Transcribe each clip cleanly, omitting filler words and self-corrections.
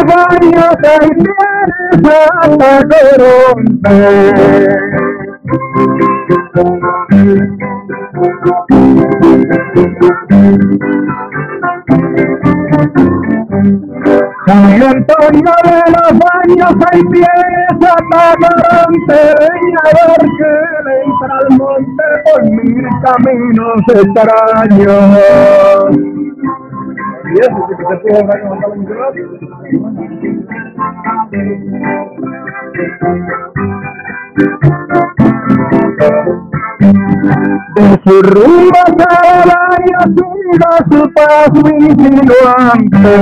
baños ahí tienes a Tacoronte. San Antonio de los Baños ahí tienes a Tacoronte, leñador que le entra al monte por 1000 caminos extraños. ¿Y eso? ¿Que te puedo hablar con la ciudad? De su rumbo caballo siga su paso insinuante.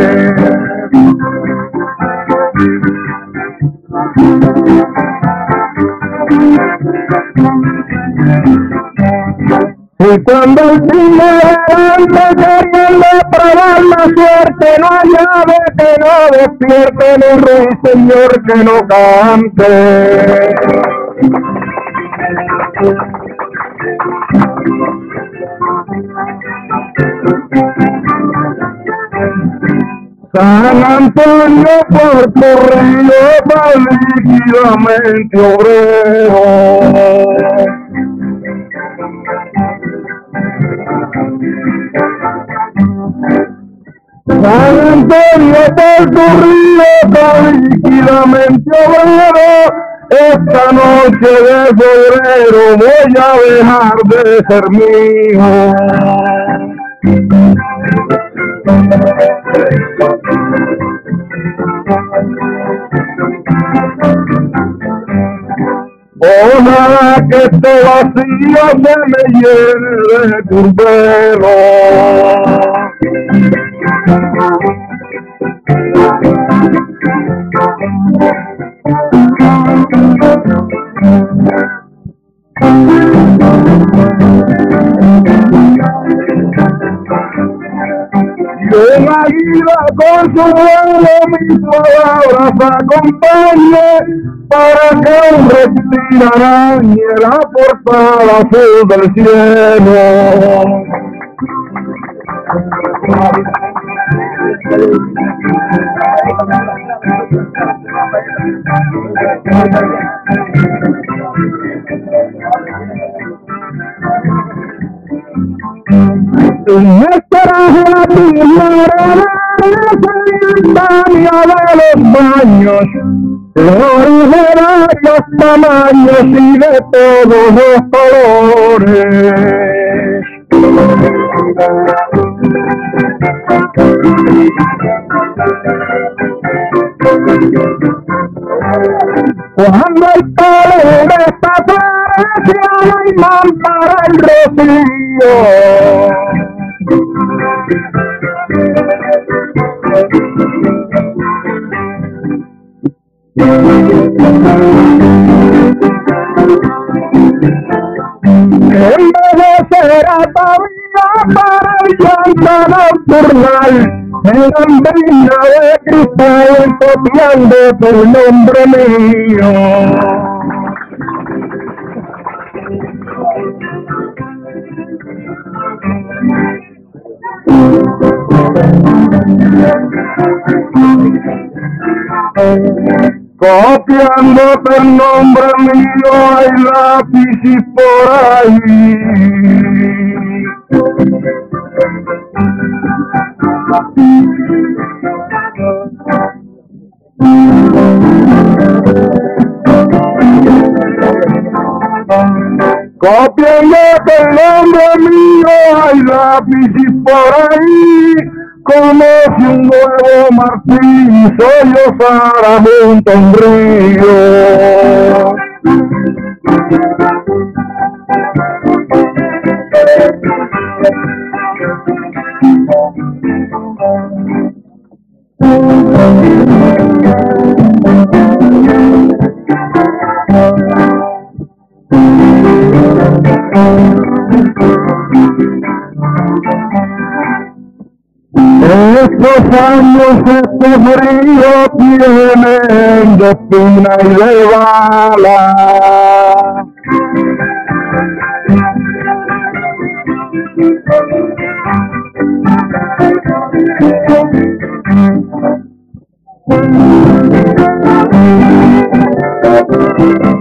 Y cuando el fin levante queriendo probar la suerte, no hay ave que no despierte, ni ruiseñor que no cante. San Antonio, Puerto Río, va líquidamente obrero. San Antonio, Puerto Río, va líquidamente obrero. Esta noche de febrero voy a dejar de ser mío. Ojalá que este vacío se me llene de turbero. Y un águila con su vuelo mis palabras acompañe, para que un reptil arañe la portada azul del cielo. En esta la primera instantánea de los baños, flores de varios tamaños y de todos los colores. Cuando el palo desaparece, no hay man para el rocío. En vez de ser atavío para el llanto nocturnal, eran brina de cristal copiando tu nombre mío. Copiándote el nombre mío hay lápiz por ahí. Copiándote el nombre mío hay lápiz por ahí. Como si un nuevo Martín sollozara junto a un río. Estos años, este frío tienen de espina y de bala.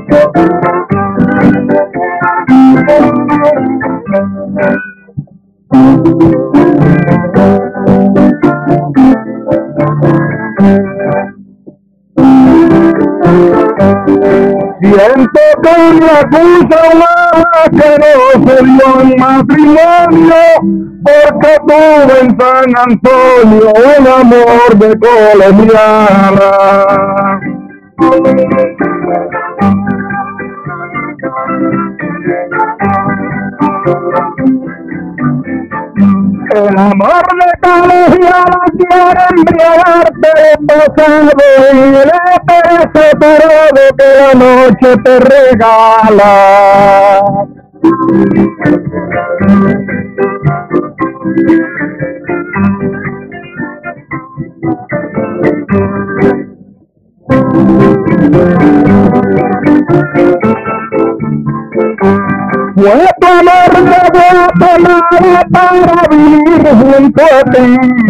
Siento que me acusa una que no se dio en matrimonio, porque tuve en San Antonio un amor de colombiana. El amor de colegiala quiere embriagarte de pasado y el ese periodo que la noche te regala. Fue tu amor de Guatemala para vivir junto a ti.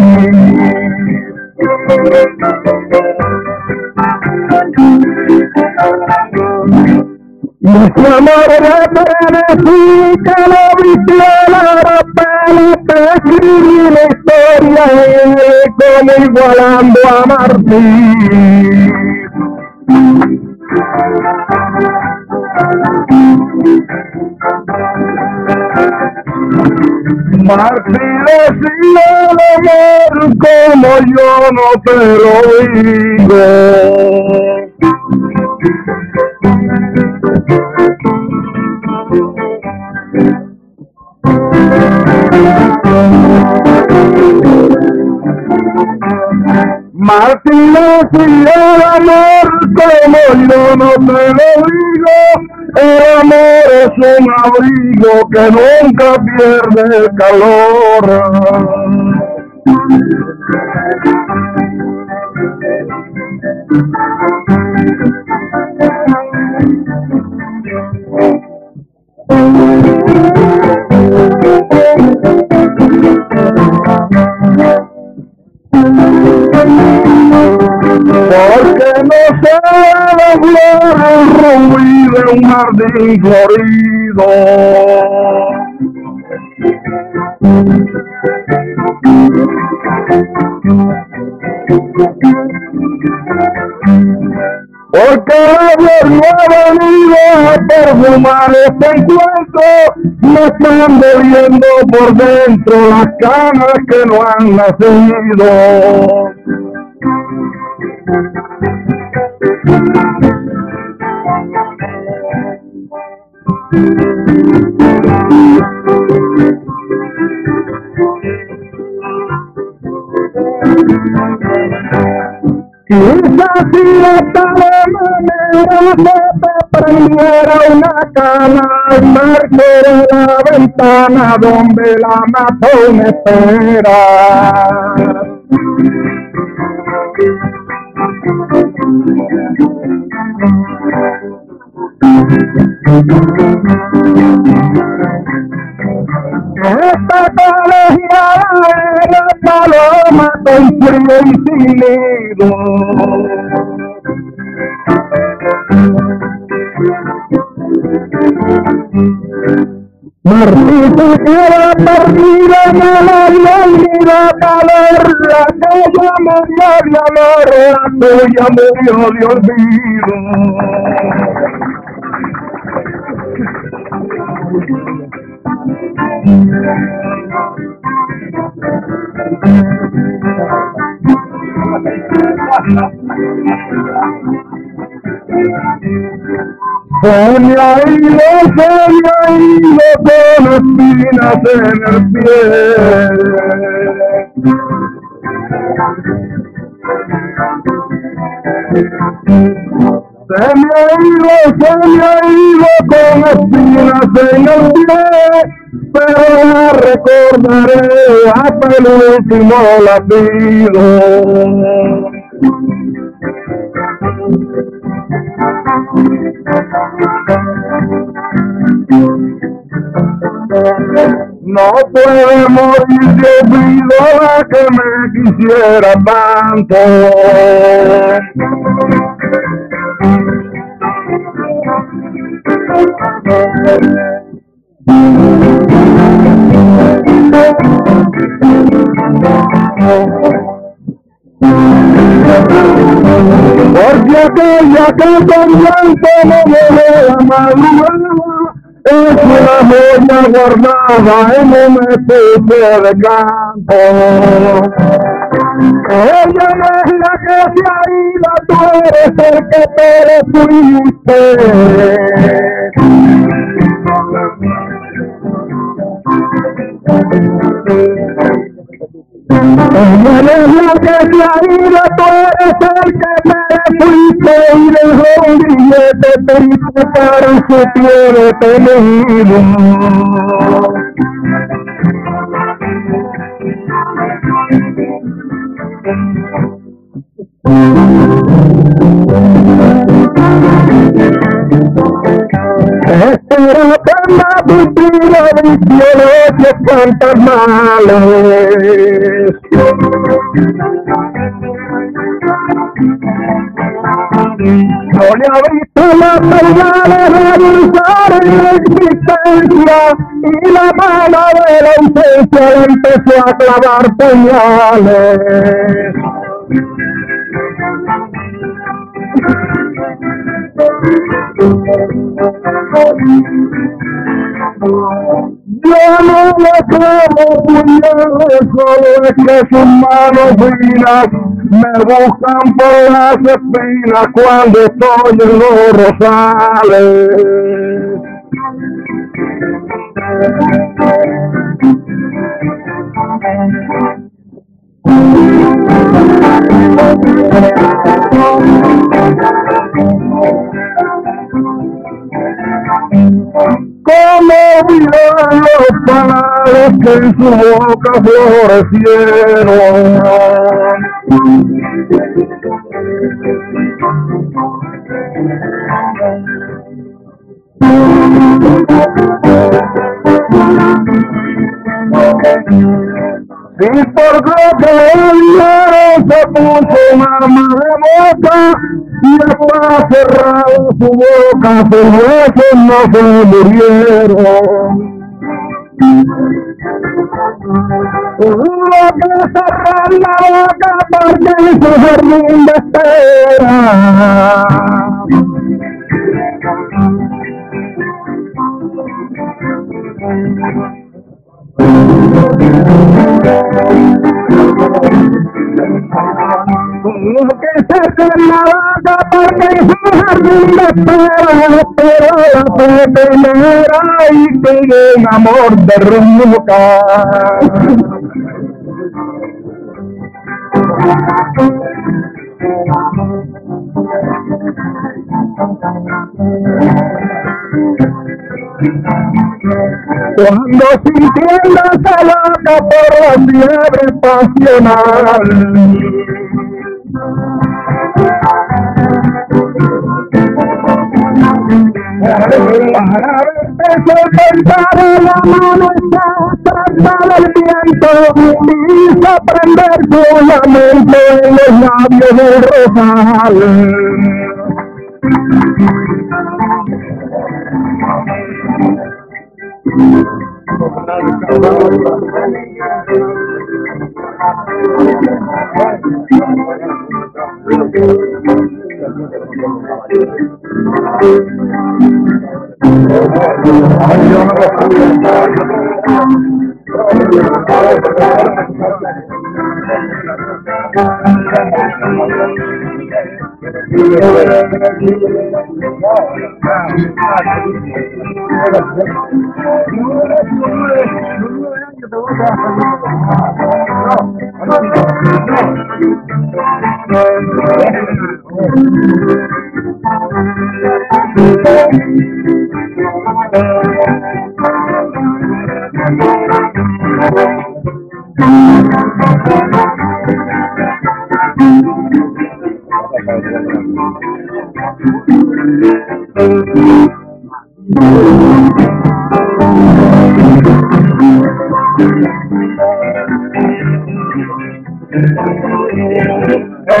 Y ese amor de Tennessee que lo vistiera la pelo, te escribí la historia como igualando a Martín. Martín decía el amor como yo no te lo digo. Martín decía el amor como yo no te lo digo. El amor es un abrigo que nunca pierde el calor. Porque no se doblar el rubí de un jardín florido. Porque el gobierno ha venido a perfumar este encuentro, me están bebiendo por dentro las canas que no han nacido. Quizás si de tal manera se te prendiera una cana al marco de la ventana donde la matón espera. Esta colegiala era paloma con frío y sin nido. Martín se queda perdida en el aire y mira calor, la tuya murió de amor, la tuya murió de olvido. Se me ha ido con espinas en el pie. Se me ha ido con espinas en el pie, pero la recordaré hasta el último latido. No puede morir de olvido la que me quisiera tanto. Porque aquella que con llanto no me la madrugada es una joya guardada en un estuche de campo. Ella no es la que se ha ido, tú eres el que te le fuiste. Ella no es la que se ha ido, tú eres el que te le fuiste y dejó un billete triste para su pie detenido. Espero que la vitrina visiones fantasmales. No le ha visto la verdad de realizar en la existencia y la mano de la ausencia le empezó a clavar puñales. Yo no le clavo puñales, solo es que sus manos finas me buscan por las espinas cuando estoy en los rosales. Como vieron los panales que en su boca florecieron. Y por lo que el dinero se puso un arma de boca y está cerrada su boca, sus huesos no se murieron. Hubo que cerrar la boca porque en su jardín de espera lo que se hace la vaca porque en su jardín de espera, pero la fe primera y sigue un amor de roca. Cuando sintiéndose loca por la fiebre pasional, para empezó a pensar en la mano está atrasada del viento y hizo prender su lamento en los labios del rosal.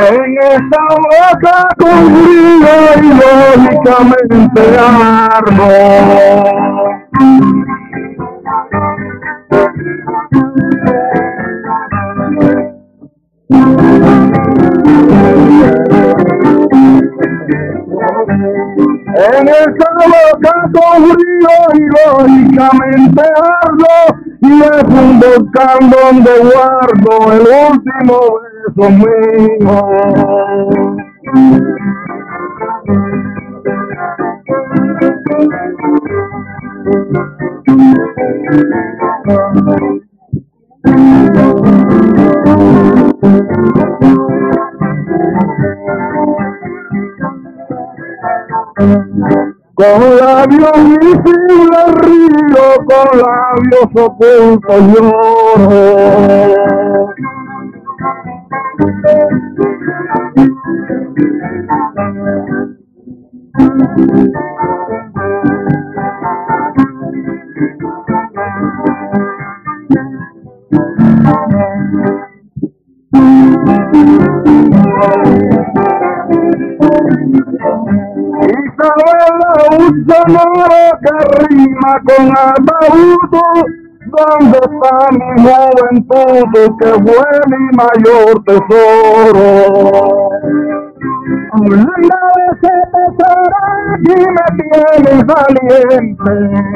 En esa boca con frío y lógicamente ardo. En esa boca con frío y lógicamente ardo, y es un volcán donde guardo el último beso mío. Con labios visibles río, con labios ocultos lloro. Isabela, un sonoro que rima con ataúd, donde está mi juventud, que fue mi mayor tesoro. Hablando de ese tesoro, aquí me tienes valiente.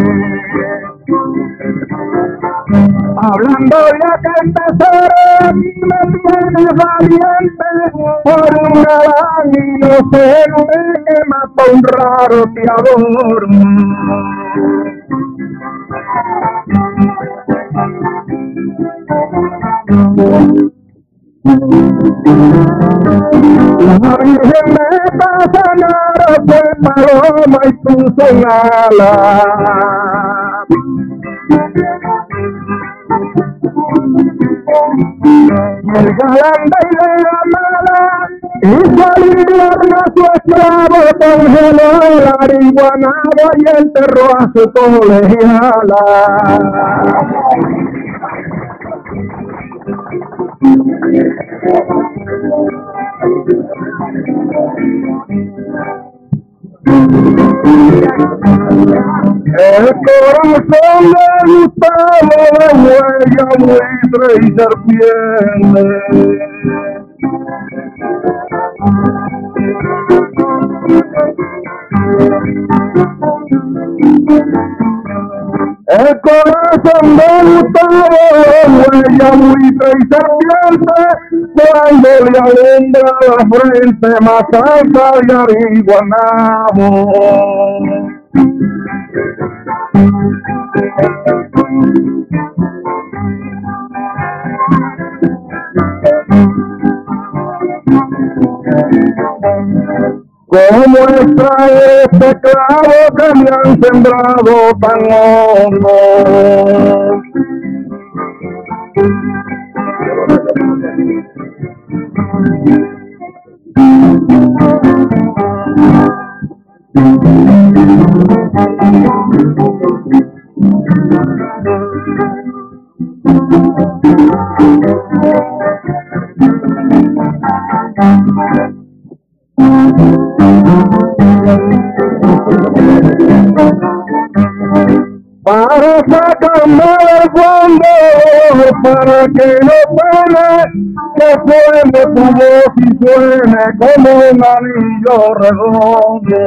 Hablando de aquel tesoro, aquí me tienes valiente, por un galán inocente que mató un raro tiador. La Virgen me pasa nada, fue paloma y puso un ala. Y el galán de idea mala hizo al invierno a su esclavo, congeló el ariguanado y enterró a su colegiala. El corazón de Gustavo de huella, buitre y serpiente. El corazón de Gustavo de huella, buitre y serpiente, cuando le alumbra la frente más alta de Ariguanabo. ¿Cómo extrae este clavo que me han sembrado tan hondo? Para sacarme del fondo, para que no suene, que suene tu voz y suene como un anillo redondo.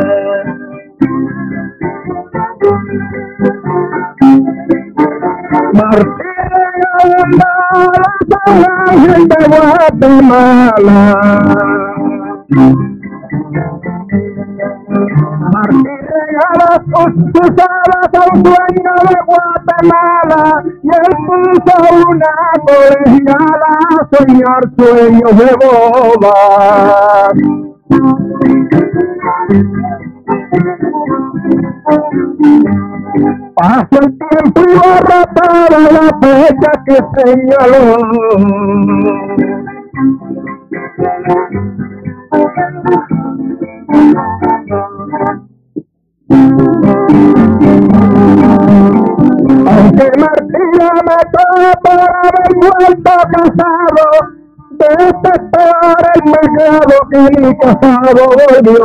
Martín Aguandala, San Ángel de Guatemala. Martín regala sus alas a un dueño de Guatemala y él puso una colegiala a soñar sueños de boda. Pasa el tiempo y borra toda la fecha que señaló. Aunque Martina me mató por haber vuelto casado, detestar el mercado que mi casado volvió.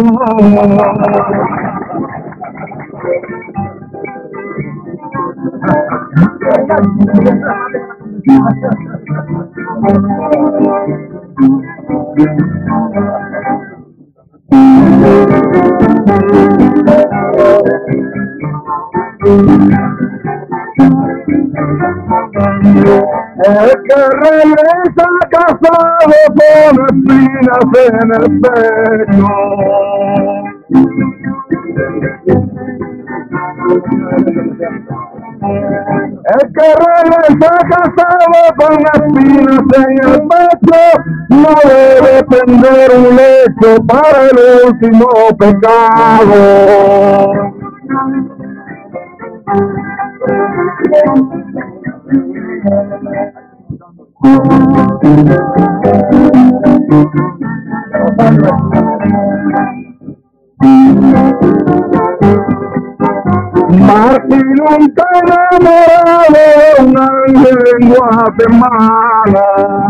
El que regresa casado con espinas en el pecho. El que regresa casado con espinas en el pecho no debe tender un lecho para el último pecado. Martín nunca enamorado de un ángel en Guatemala.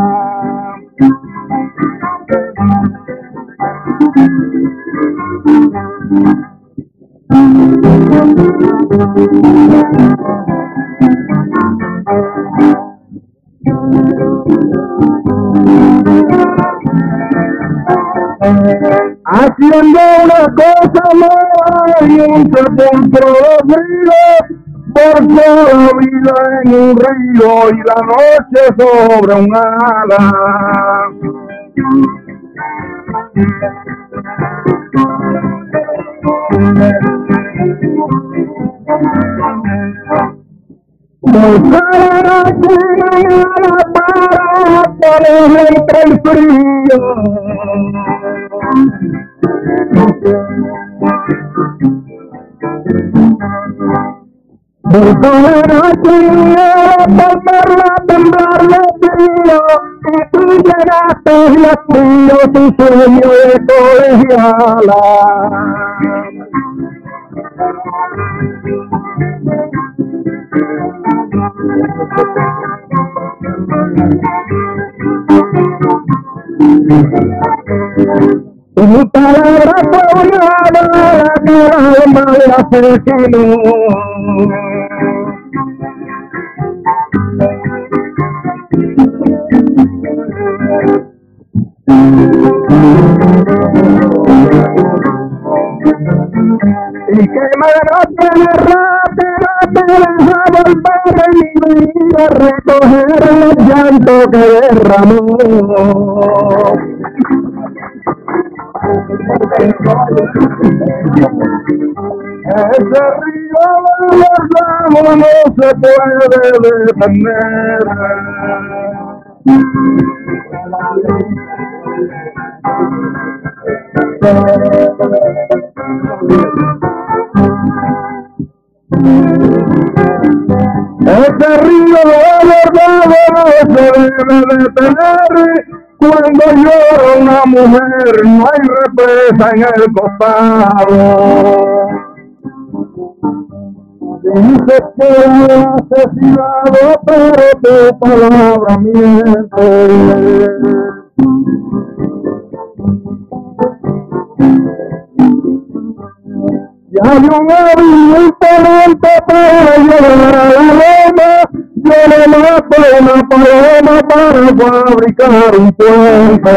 Haciendo una cosa mala y un sepulcro de frío, por toda la vida en un río y la noche sobre un ala. Buscar a la para ponerle entre el frío. Buscar a volverla a temblar de frío y tú llegaste y frío tu sueño de colegiala. Tu palabra fue una bala que el alma le asesinó. Y que menos tiene rápida te deja volver en mi vida a recoger el llanto que derramó. Ese río de los ramos no se puede detener. Ese río de verdad no se debe detener. Cuando llora una mujer no hay represa en el costado. Dices que he asesinado, pero tu palabra miente. Y hay un avión imponente para llevar a la Roma. Yo le mato una paloma para fabricar un puente.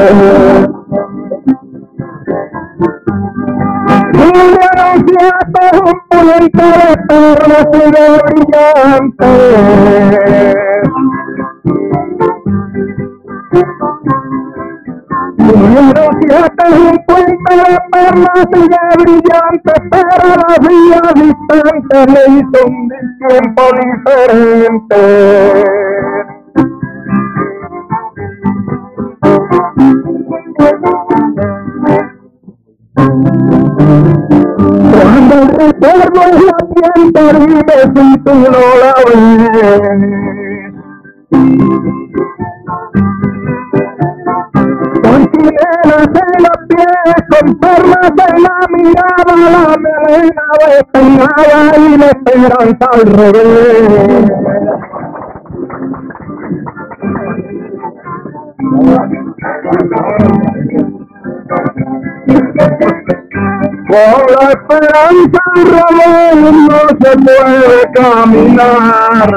Y le anunciaste un puente de perlas y de brillantes. Y le anunciaste un puente de perlas y de brillantes, pero la vía distante le hizo un tiempo diferente. Cuando el recuerdo es la piel terrible si tú no la ves. Con chinelas en los pies, con perlas en la mirada, la melena despeinada y la esperanza al revés. Con la esperanza Ramón no se puede caminar.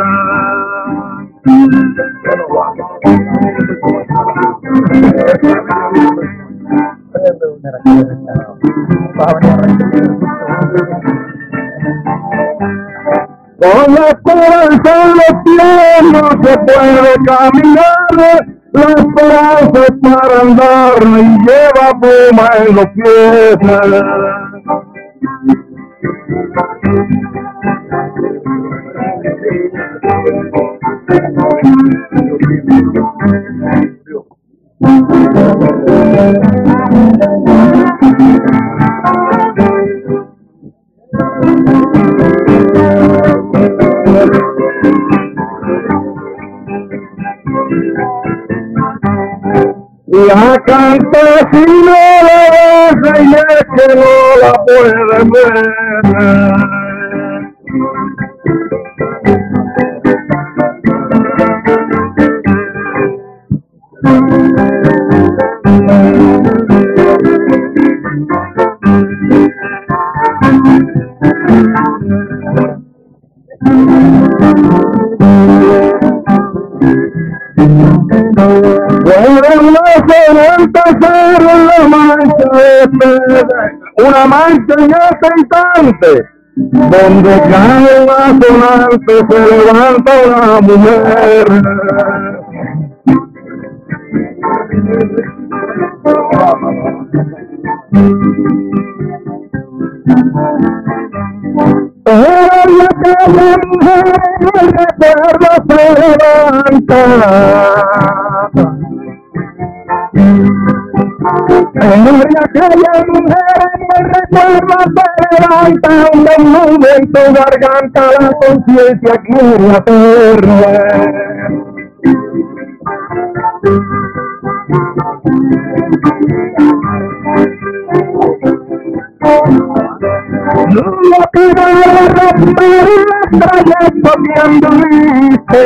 Con la esperanza en los pies no se puede caminar. La esperanza es para andar y lleva pluma en los pies. La campesina la deja y es que no la puede ver. Pueden empezar en la marcha una marcha en este instante, donde cae una sonante se levanta una mujer. En la calle mujer el recuerdo se levanta. En aquella mujer el recuerdo se levanta, donde un nudo en tu garganta la conciencia quiere hacerle. No quiero romper el trayecto que anduviste.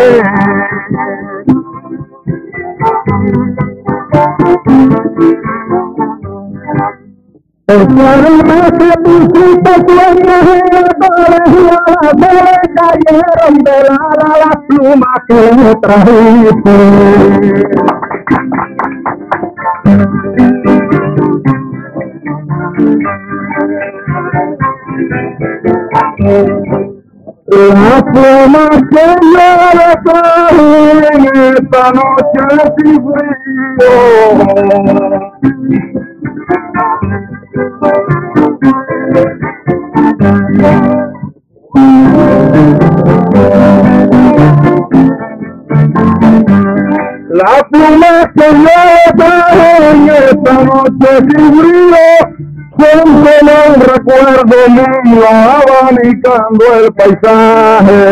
El cuerno que pusiste sueños en la colegiala, se le cayeron de ala las plumas que le trajiste. Las plumas que yo le traje en esta noche sin frío. La pluma que yo traje en esta noche sin frío son como un recuerdo mío abanicando el paisaje.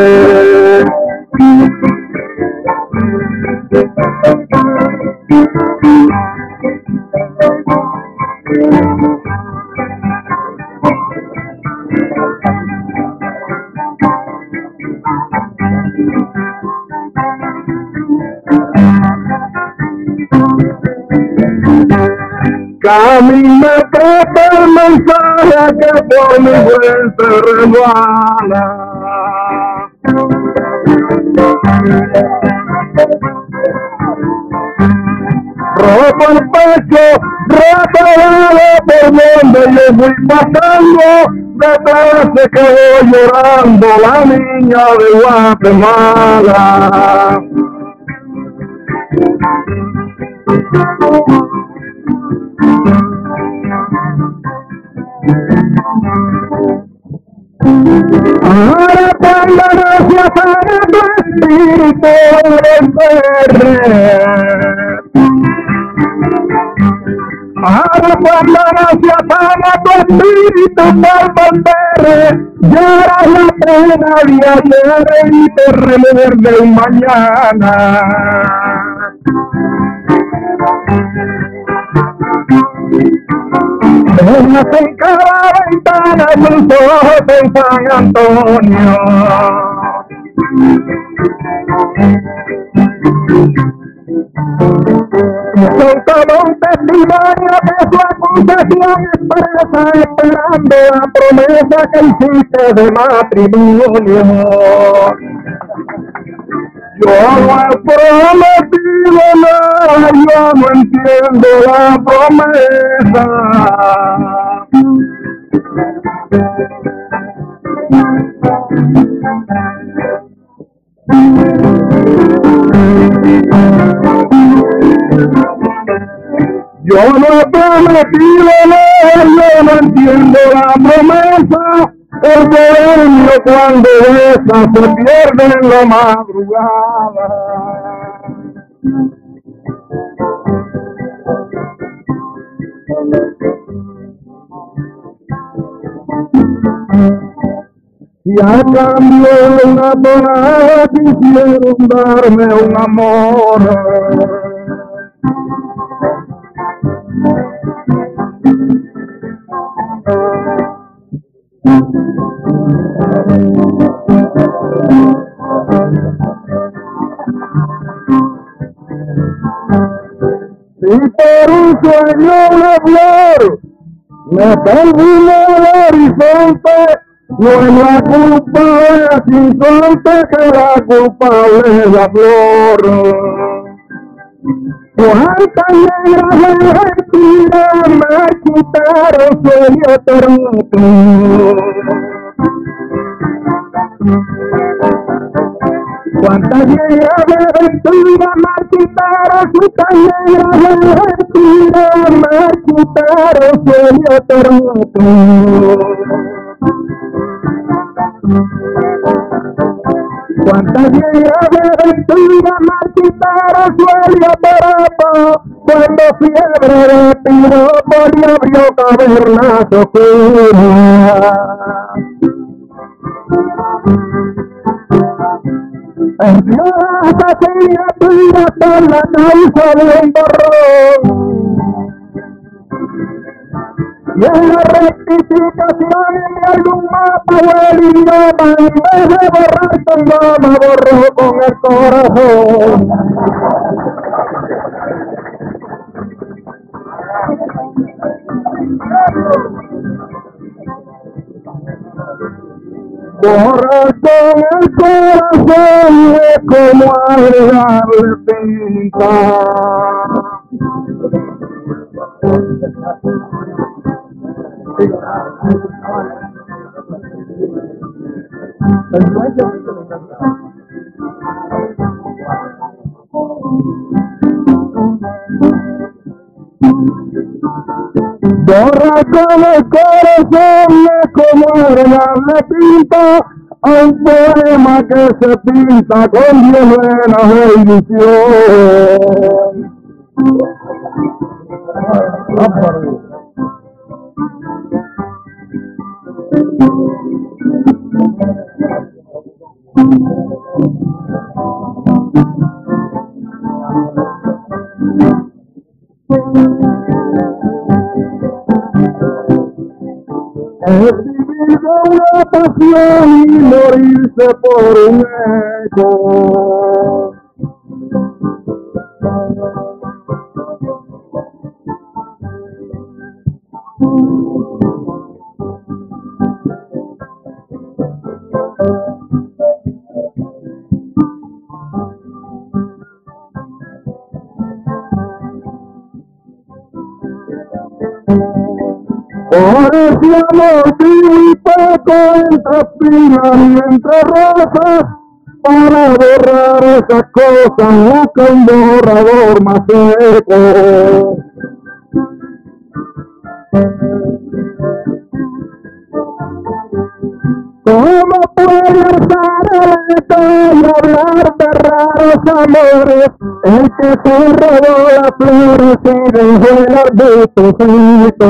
Que a mí me trata el mensaje que por mi frente resbala. Roto el pecho, reparado por donde yo fui pasando, detrás se quedó llorando la niña de Guatemala. Ahora cuando no se apaga tu espíritu ahora cuando no se apaga tu espíritu por volver, lloras la pena de ayer y te remuerde un mañana. Dejas en cada ventana tus ojos en San Antonio. Sosa, testimonio que su acusación expresa esperando la promesa que hiciste de matrimonio. Yo no he prometido nada, yo no entiendo la promesa. Yo no he prometido nada, yo no entiendo la promesa. El bohemio cuando besa se pierde en la madrugada. Y a cambio de una tonada quisieron darme un amor. Si por un sueño una flor me perdí en el horizonte, no es la culpa de sinsonte que la culpable es la flor. Cuántas negras mentiras me quitaron sueño Tacoronte. Cuántas negras mentiras me quitaron, cuántas negras mentiras me quitaron sueño Tacoronte. Cuántas negras mentiras me quitaron sueño Tacoronte, cuando fiebre de piropo le abrió cavernas oscuras. Envió esa criatura por la causa de un borrón. Y en la rectificación de algún mapa o el idioma, en vez de borrar con goma, borró con el corazón. Borrar con el corazón es como agregarle tinta. Borrar con el corazón es como agregarle tinta a un poema que se pinta con 10 venas de ilusión. Es vivir de una pasión y morirse por un eco. Por ese amor vivo y poco entre espinas y entre rosas, para borrar esas cosas busca un borrador más seco. ¿Cómo puede alzar el grito y hablar de raros amores? El que se robó las flores y dejó el arbusto frito.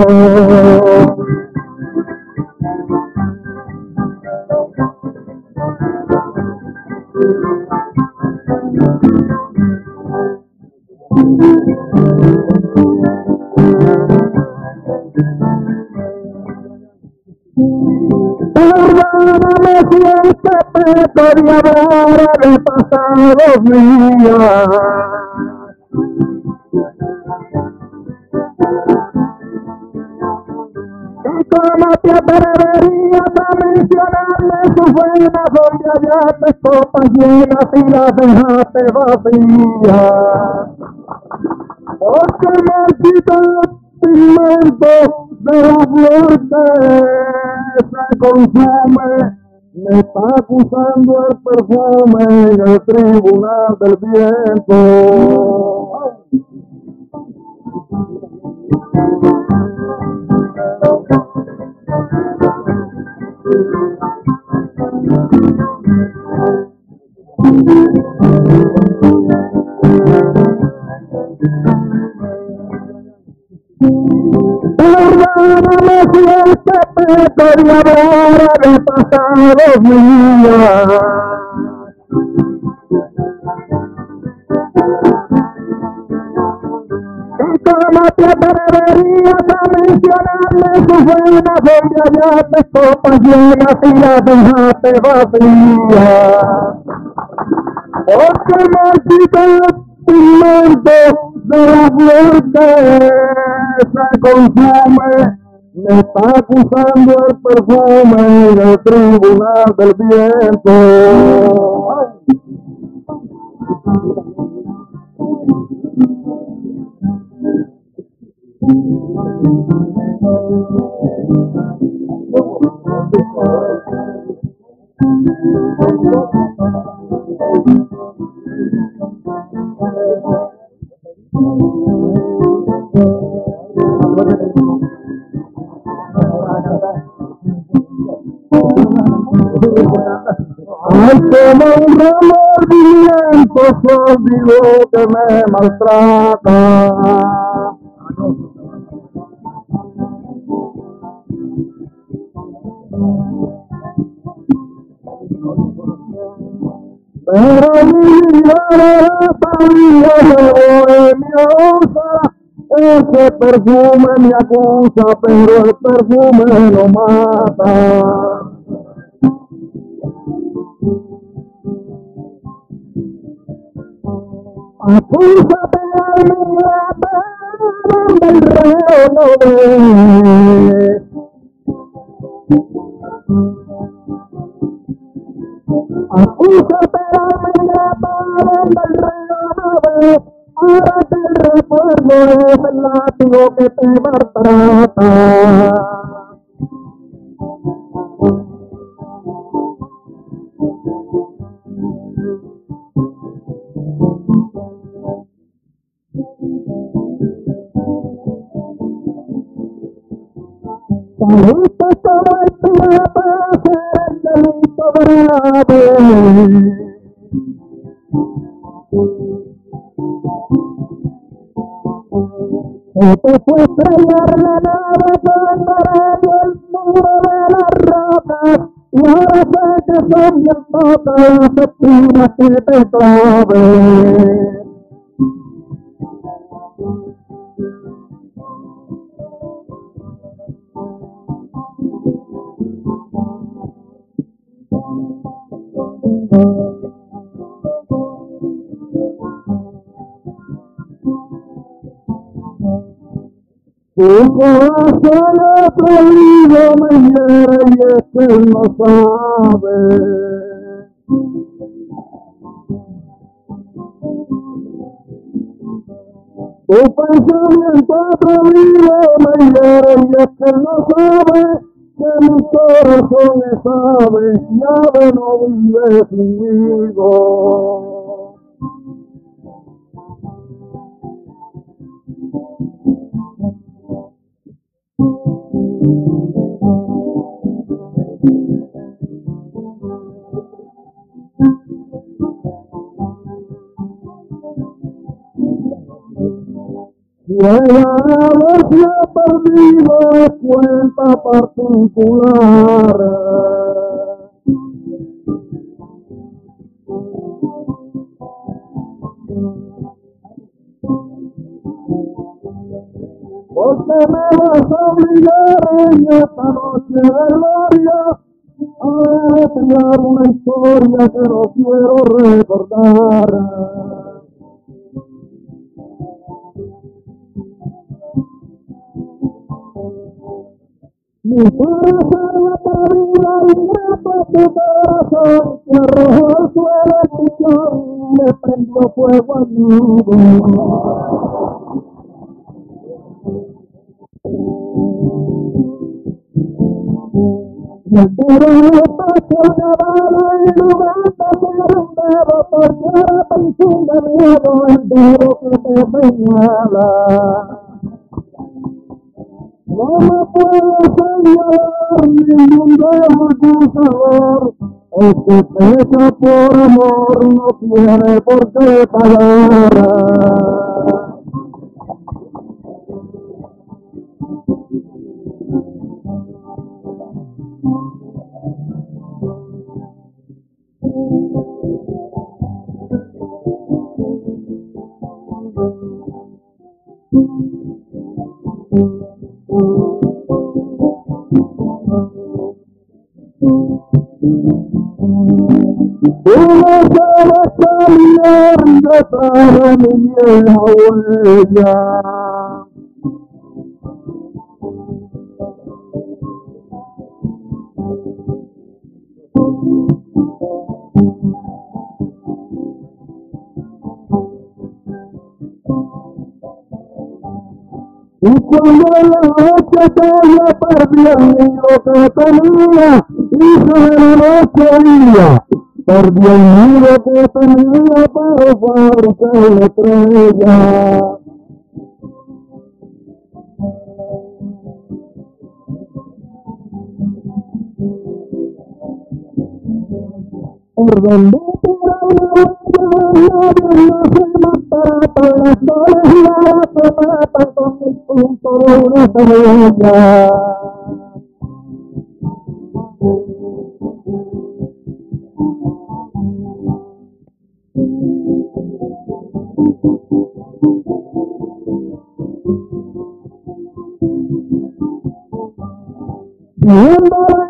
Perdóname si este peco de ahora de pasados días ¿Cómo te atreverías a mencionarme sus buenas donde hallaste copas llenas y las dejaste vacías? Porque marchita pigmento de la flor que se consume, me está acusando el perfume en el tribunal del viento. Perdóname si el que peco de ahora de pasados días. ¿Y cómo te atreverías a mencionarme sus buenas donde hallaste copas llenas y las dejaste vacías? Porque marchita pigmento de la flor que se consume, me está acusando el perfume en el tribunal del viento. Ay, como un remordimiento sórdido que me maltrata. Pero mi vida sabía de bohemiosa, ese perfume me acusa, pero el perfume no mata. Acúsate al ingrata donde el reo no ve. Acúsate al ingrata donde el reo no ve. Ahora que el recuerdo es el látigo que te maltrata. Saliste todo el día para hacer el delito grave. Que te fue estrellar la nave cuando radio el muro de las rocas. Y ahora sé que son bien pocas las espinas que te claven. Tu corazón atrevido me hiere y es que él no sabe. Tu pensamiento atrevido me hiere y es que él no sabe que mi corazón es ave y ave no vive conmigo. Llega a haberse perdido cuenta particular. Porque me vas a obligar en esta noche de gloria a deletrear una historia que no quiero recordar. Mi para ser otra vida ingrato tu corazón, que arrojó al suelo el pichón y le prendió fuego al nido. Y el toro le pasó una bala en lugar de ser un dedo, porque ahora te infunde miedo el dedo que te señala. No me puedo señalar ningún dedo acusador, el que peca por amor no tiene por qué pagar. Uno sabe caminar detrás de mi vieja huella. Y cuando en la noche yo perdí el nido que tenía, hice de la noche día. Perdí el nido que tenía para fabricar la estrella. Por donde tira una huella, nadie no se maltrata, las flores y la matan con el punto de una semilla. Viendo la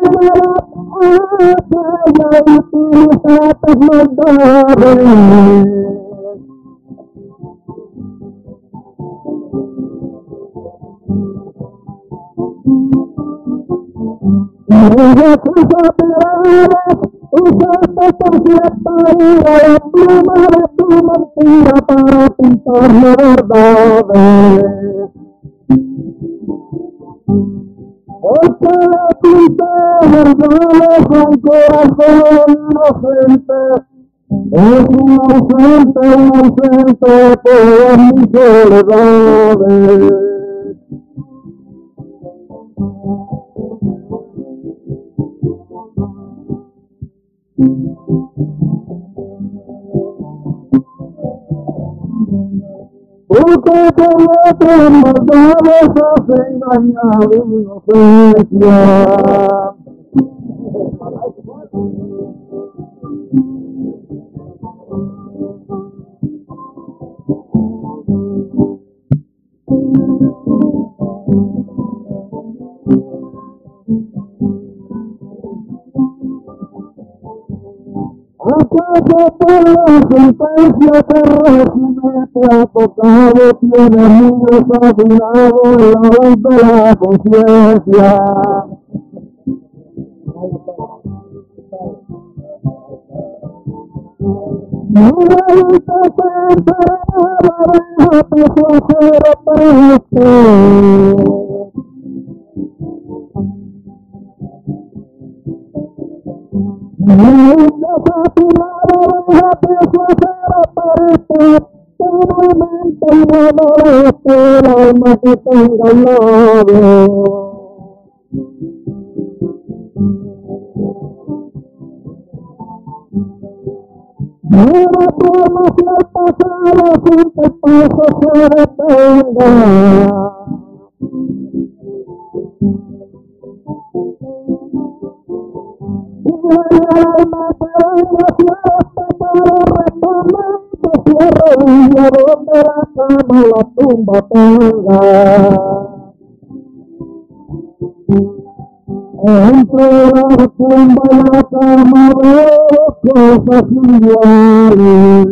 playa y tus patas maldades, y ella tus operadas, usaste por cierta ira la pluma de tu mentira para pintarme verdades. Porque le pinté verdades a un corazón inocente, es un ausente por mis soledades. Porque con otras maldades has engañado mi inocencia. ¿Acaso por la sentencia que régimen te ha tocado, tienes muy desafinado la voz de la conciencia? Mira y te enteraba, déjate su acero triste. Desafinado, déjate su acero triste, nuevamente y no moleste el alma que tenga al lado. Nueva forma si el pasado sin que el paso se detenga. Y el alma te venga siempre para responder que si arrodilla donde la cama la tumba tenga. Entre la tumba y la cama veo cosas iguales.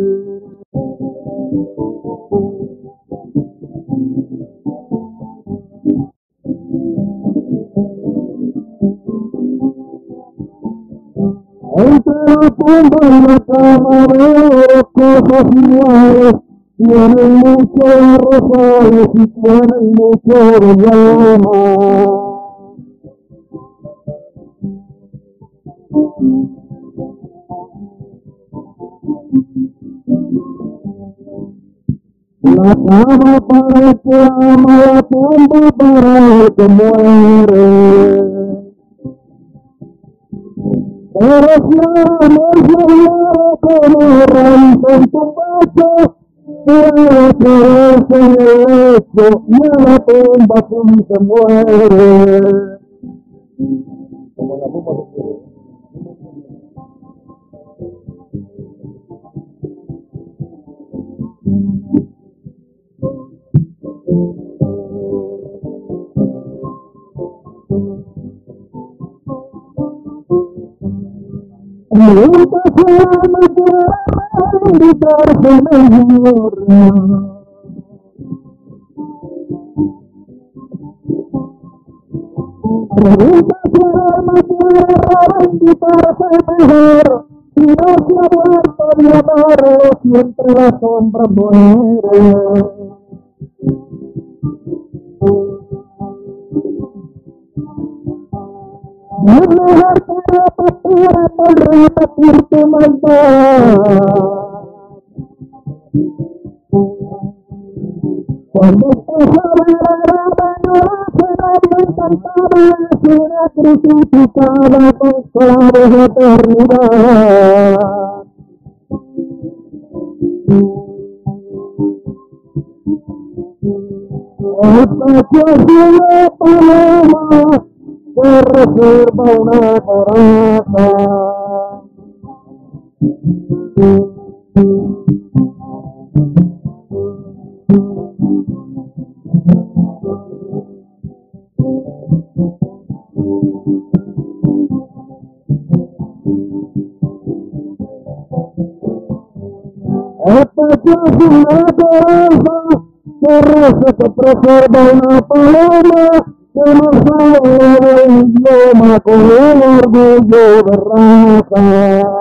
entre la tumba y la cama veo cosas iguales. Tienen mucho de rosales y tienen mucho de llama. La cama para el que ama, la tumba para el que muere. Pero si amor se muere como raíz en tu pecho, puede quedarse en el lecho y en la tumba quien se muere. Como la tumba se quiere. Nunca se me quiere invitarse mejor. Pregunta si me quiere invitarse mejor. Si no se ha vuelto de amarlo, si entre las sombras muere. No es mejor que repetir por repetir tu maldad. Cuando usted sabe la nadie encantada es una crucificada con clavos de eternidad. Esta es paloma que reserva una coraza. Esta es una coraza que reza que preserva una paloma que no sabe el idioma con el orgullo de raza.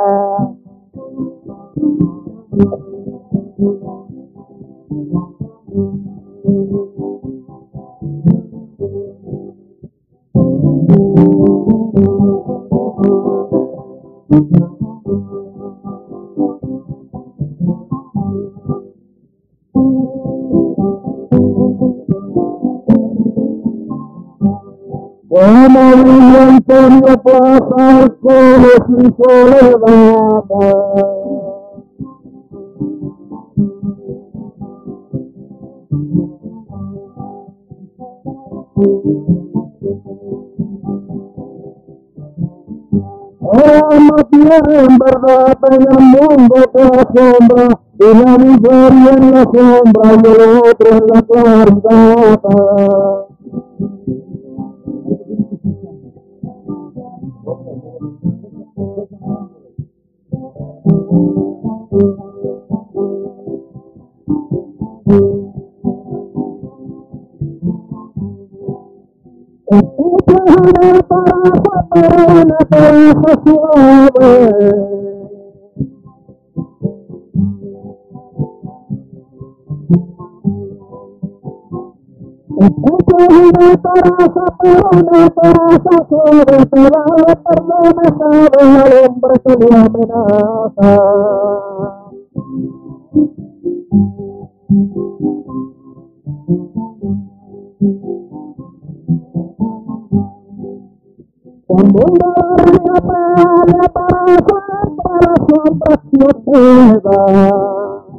Como dijo Antonio Plaza, con su soledad. Ama tiene en verdad en el mundo que la sombra, y la miseria en la sombra y el otro en la claridad. Escucha para una cabeza suave. Escucha una coraza para una coraza suave, te da la perdona, sabe al hombre que le amenaza. Cuando una barriga pelea para la sombra no pueda.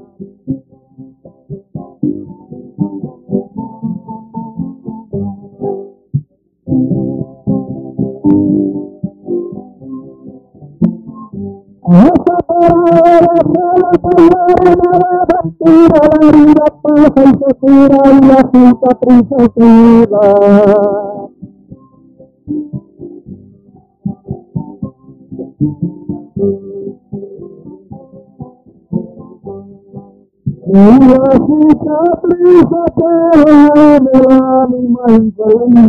Esa palabra se la nada mentira, la vida pasa y se cura y la cicatriz se queda. Y la cicatriz se queda en el ánima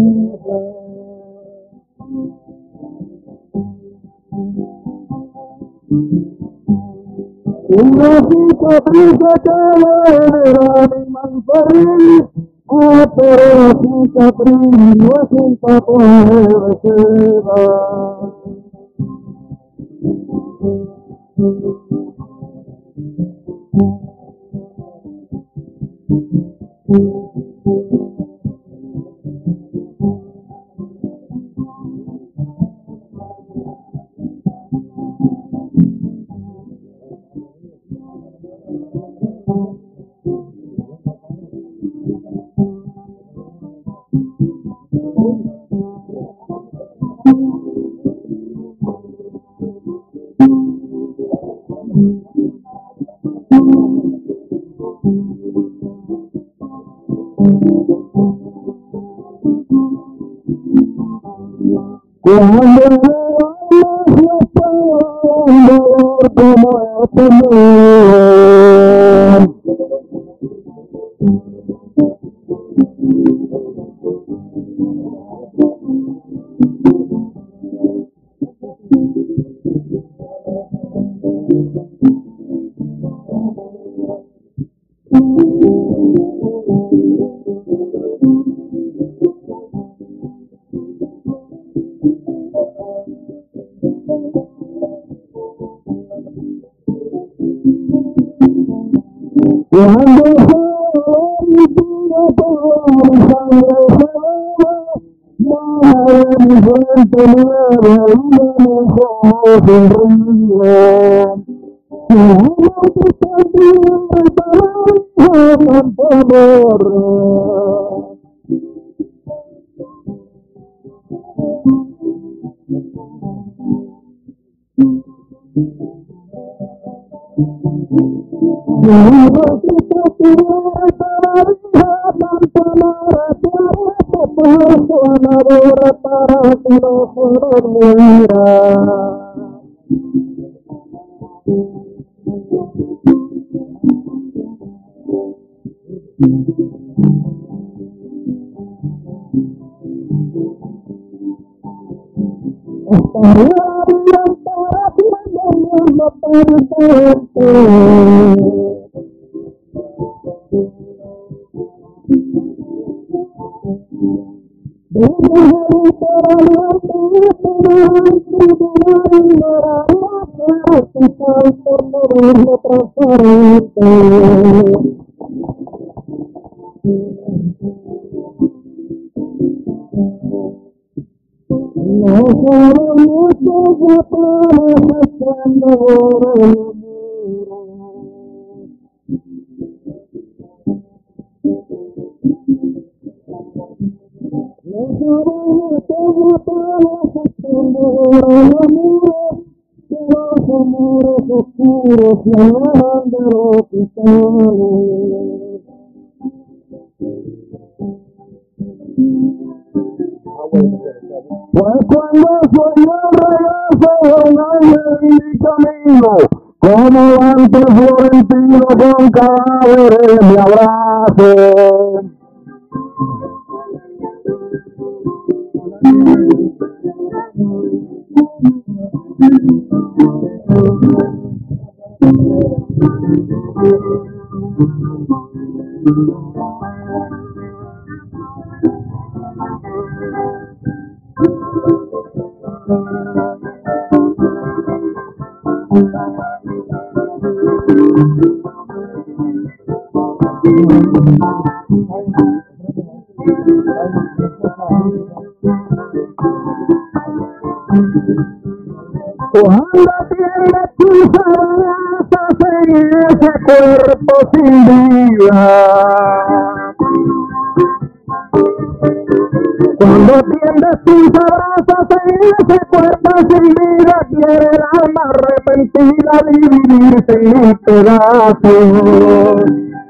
infeliz. Una cicatriz que verá mi manzarín, pero la cicatriz no es un tatuaje de seda. Cuando me un dolor como este mío, cuando mi vida por mi sangre se va, de mi frente nueva y de mis ojos un río. Como tu sangre para tanto amor. Para que no se dormiera. Estaría bien para ti, no perderte. Los amores oscuros se alejan de los cristales. Pues cuando sueño el regazo de un ángel en mi camino, como antes florentino con cadáveres me abrazo. Cuando tienes tus abrazos en ese cuerpo sin vida, cuando tiendes tus abrazos en ese cuerpo sin vida, quiere el alma arrepentida dividirse en mil pedazos.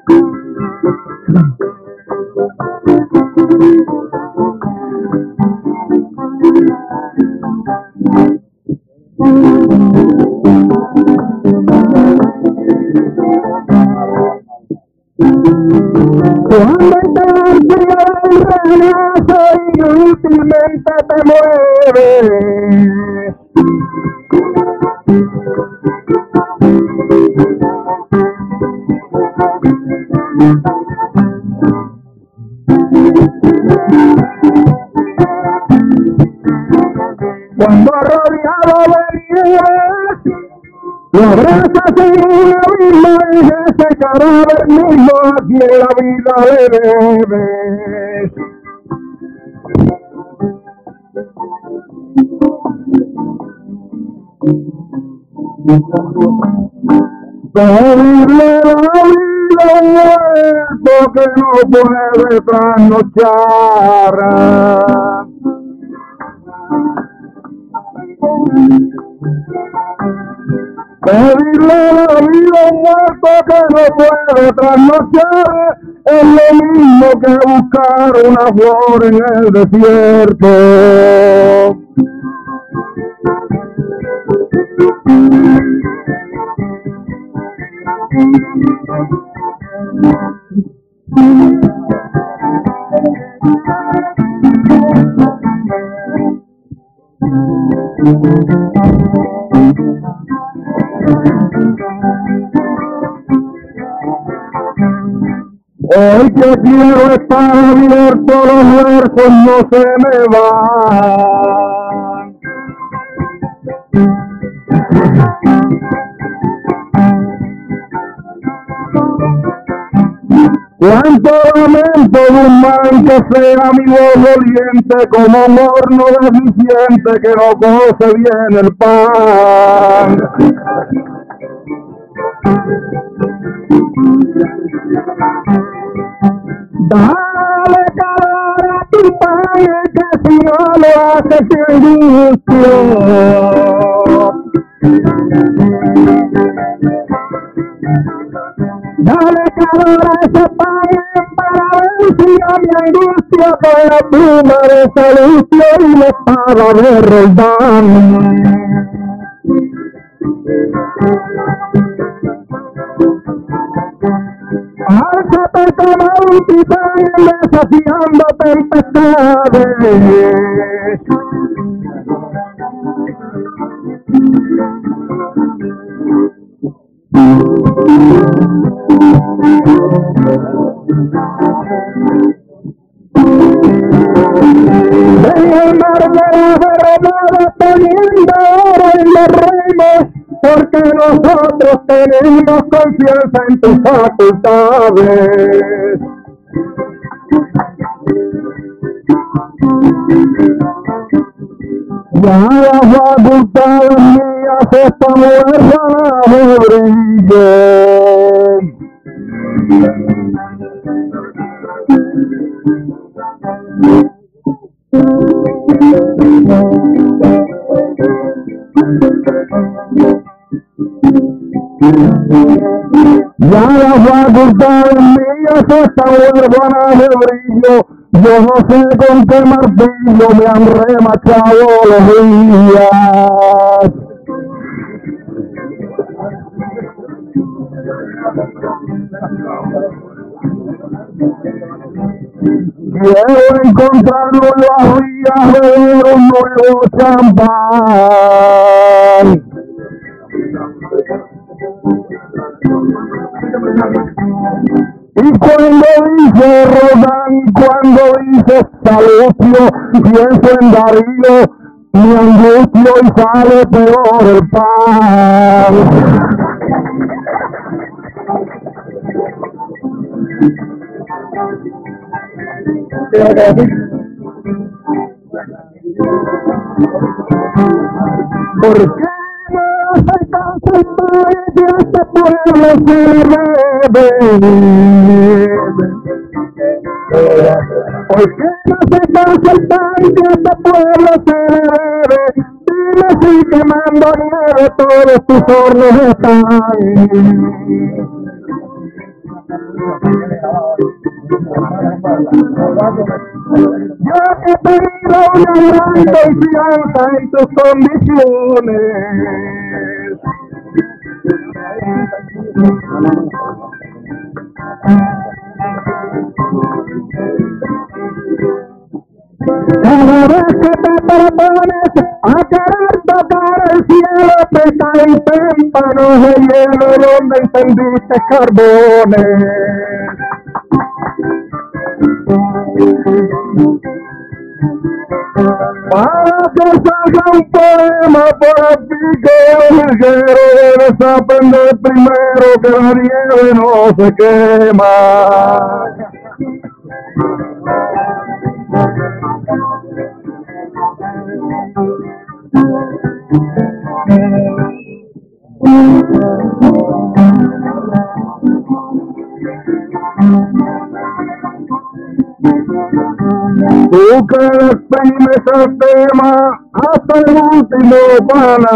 Cuando te enfría el renazo inútilmente te mueves, Cuando rodeado de nieves, lo abrazas en un abismo y ese cadáver mismo aquí en la vida le debes. Pedirle la vida a un muerto que no puede trasnochar. Pedirle la vida a un muerto que no puede trasnochar es lo mismo que buscar una flor en el desierto. Hoy que quiero estar abierto, los versos no se me van. Cuánto lamento de un man que sea mi voz doliente, como un horno deficiente que no coce bien el pan. Dale calor a tu pan, que si no lo haces sin angustia. Dale calor a ese pan para ver si a mi angustia con la pluma de Salustio y la espada de Roldán. Álzate como un titán desafiando tempestades. En el mar de la derramada poniendo oro en los remos, porque nosotros tenemos confianza en tus facultades. Ya las facultades mías están huérfanas de brillo. Ya las facultades mías están huérfanas de brillo. Yo no sé con qué martillo me han remachado los días. Quiero encontrar nuevas vías de un nuevo champán. Y cuando dice Rodán, cuando dice Salustio, pienso en Darío, mi angustio y sale peor el pan. ¿Por qué no se cansa el pan de este pueblo se le debe? ¿Por qué no se cansa el pan que este pueblo se le debe? Dime si quemando nieve todos tus hornos están. Yo he pedido una gran confianza en tus condiciones. Cada vez que te propones a querer tocar el cielo, te cae en témpanos de hielo donde encendiste carbones. Para que salga un poema por aquí que el higuero debes aprender primero que la nieve no se quema. Tú que exprimes el tema hasta el último pana.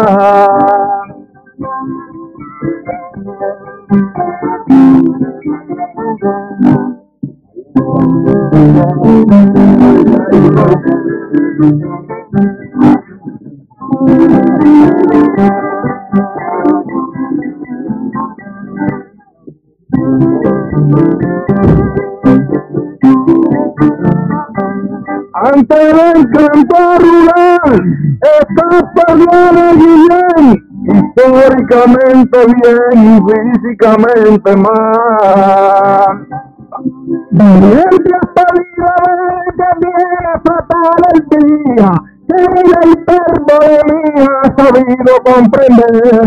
Ante el encanto rural, estas personas bien, históricamente bien y físicamente mal. Valiente hasta vida que viene fatal el día, que la hiperbolemía ha sabido comprender.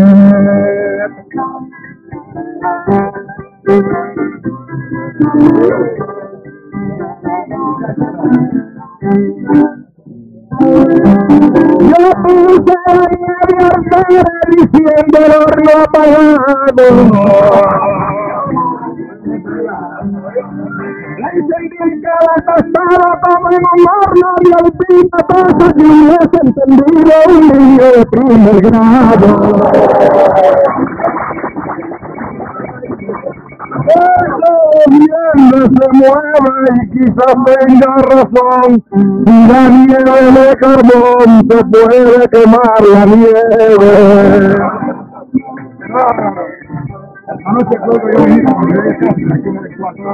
Yo puse la nieve arder diciendo el horno apagado. La encendí en cada costado como en un horno y al pita cosa que hubiese entendido un niño de primer grado. El gobierno se mueve y quizás tenga razón, y la nieve de carbón se puede quemar la nieve. Anoche creo que yo vine con el aquí en el cuarto.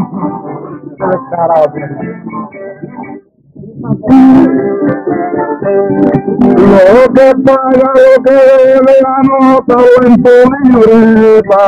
Lo que paga lo que debe anótalo en tu libreta.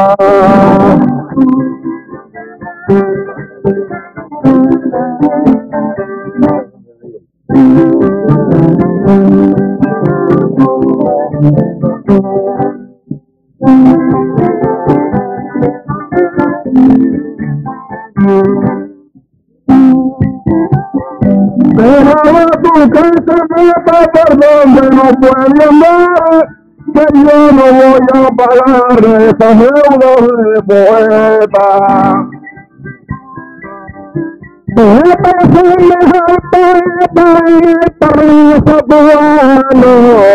Déjala tú que se meta por donde no puede andar, que yo no voy a pagar esa deuda de poeta. Poeta es el mejor poeta en el paraíso cubano.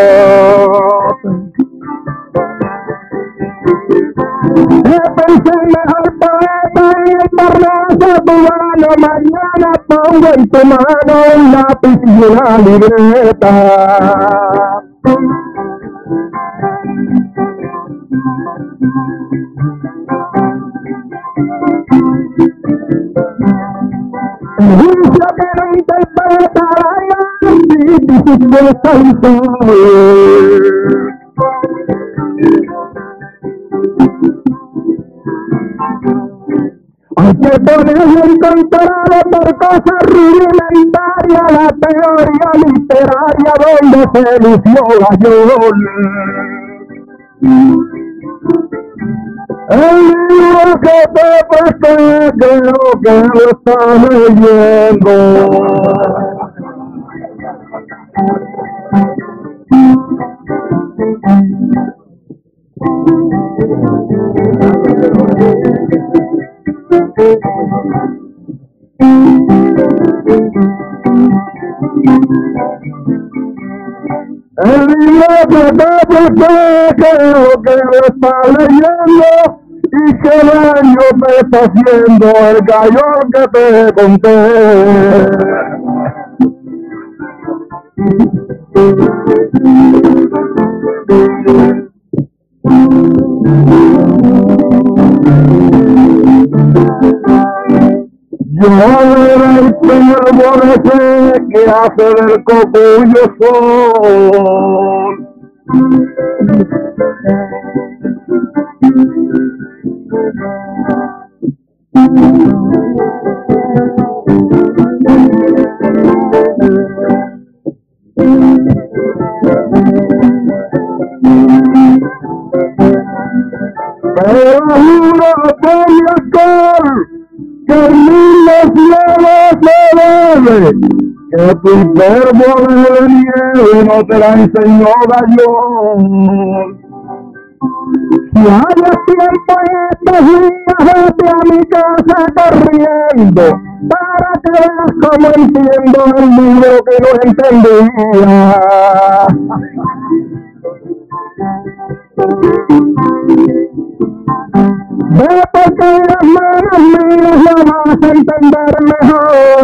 Pensé el mejor poeta en el paraíso cubano. Mañana pongo en tu mano un lápiz y una libreta. El juicio que no interpreta la difícil de salvar. Hay que ponerle en control por cosas rudimentarias la teoría literaria donde se lució Gayol. El libro que te presté creo que lo estás leyendo. El libro que te presté creo que lo estás leyendo y que daño te está haciendo el gallón que te conté. Yo era el señor Borges que hace del cocuyo sol. Pero juro por mi alcohol que en 1909 que tu verbo de nieve no te la enseñó Gallón. Si hay tiempo en estos días, vete a mi casa corriendo para que veas cómo entiendo el libro que no entendía. Ve porque las manos mías la vas a entender mejor.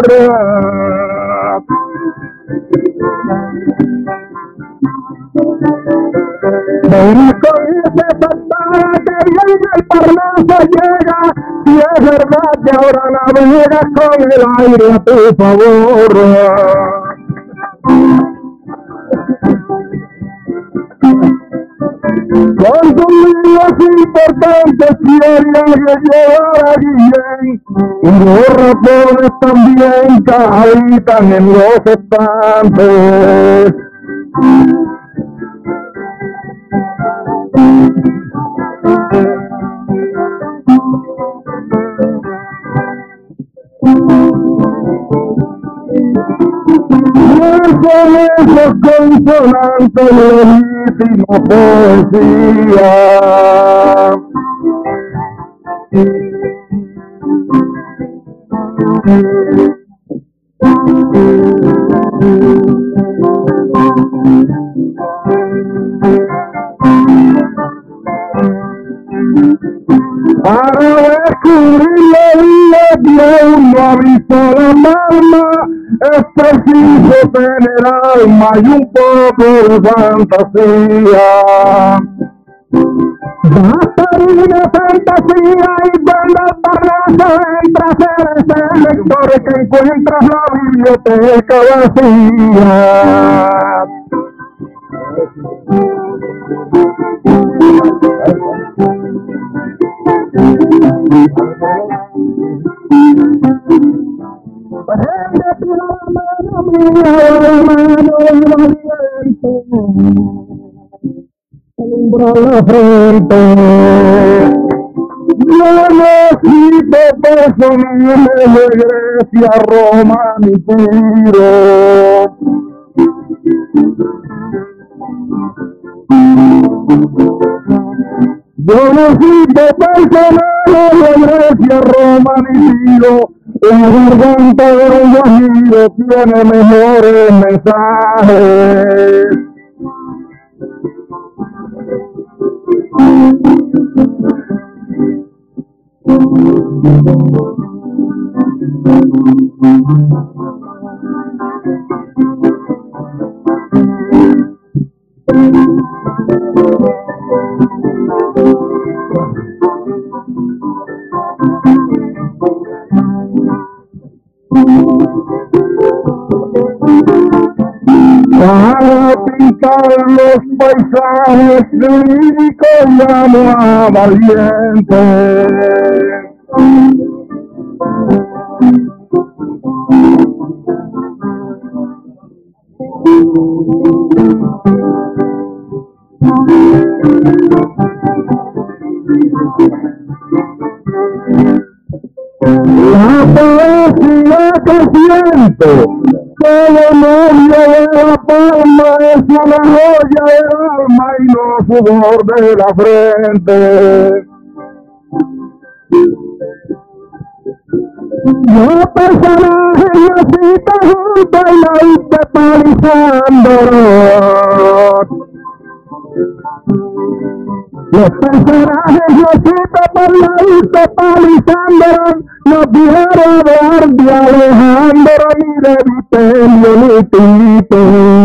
Ven con ese pasada que viene el Parnaso llega, si es verdad que ahora navegas con el aire a tu favor. Con tus libros importantes querían llevar a Guillén, y los ratones también que habitan en los estantes. Son esos consonantes legítima poesía. Para descubrirlo bien uno ha visto la alma, es preciso tener alma y un poco de fantasía. Basta una fantasía y cuando el Parnaso entras eres el lector que encuentras la biblioteca vacía. Préndete la mano mía, la mano valiente, alumbra la frente. Yo necesito personal de Grecia, Roma, ni Tiro. Yo necesito personal de Grecia, Roma, ni Tiro. La garganta de un guajiro tiene mejores mensajes. Para pintar los paisajes líricos llamo a Valiente. La poesía que siento, todo novio de la palma es una joya del alma y no sudor de la frente. Yo personaje nacita junto y la hice palizándolos. Los personajes nacita por la hice palizándolos. No quiero hablar de Alejandro ni de Vitelio ni Tito.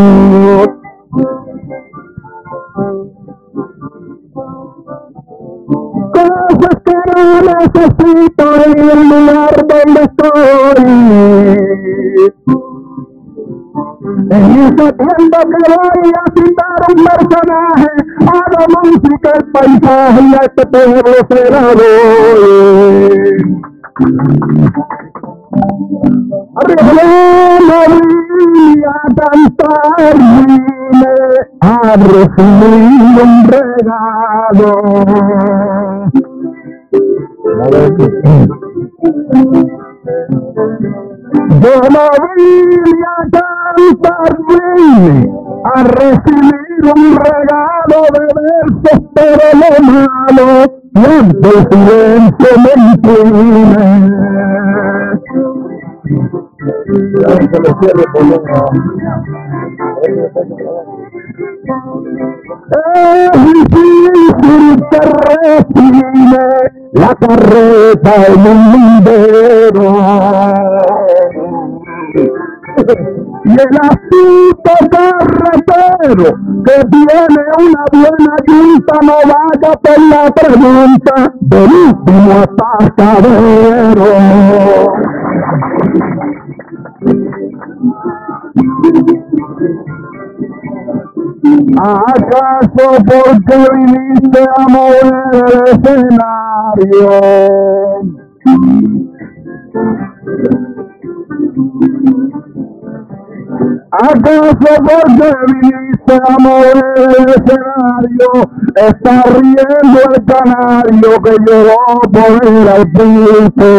Cosas que no necesito en el lugar donde estoy. En ese prometiendo que voy a citar un personaje, hago música el paisaje y a este pueblo se la doy. No voy a cantar, vine a recibir un regalo. Yo no vine a cantar, vine a recibir un regalo de versos, pero lo malo, y el silencio me incline. Es difícil que refine la carreta en un lindero, y el astuto carretero que tiene una buena yunta no vaya por la pregunta del último atascadero. ¿Acaso porque viniste a mover el escenario? ¿Acaso porque viniste a mover el escenario? Está riendo el canario que llegó por el alpiste.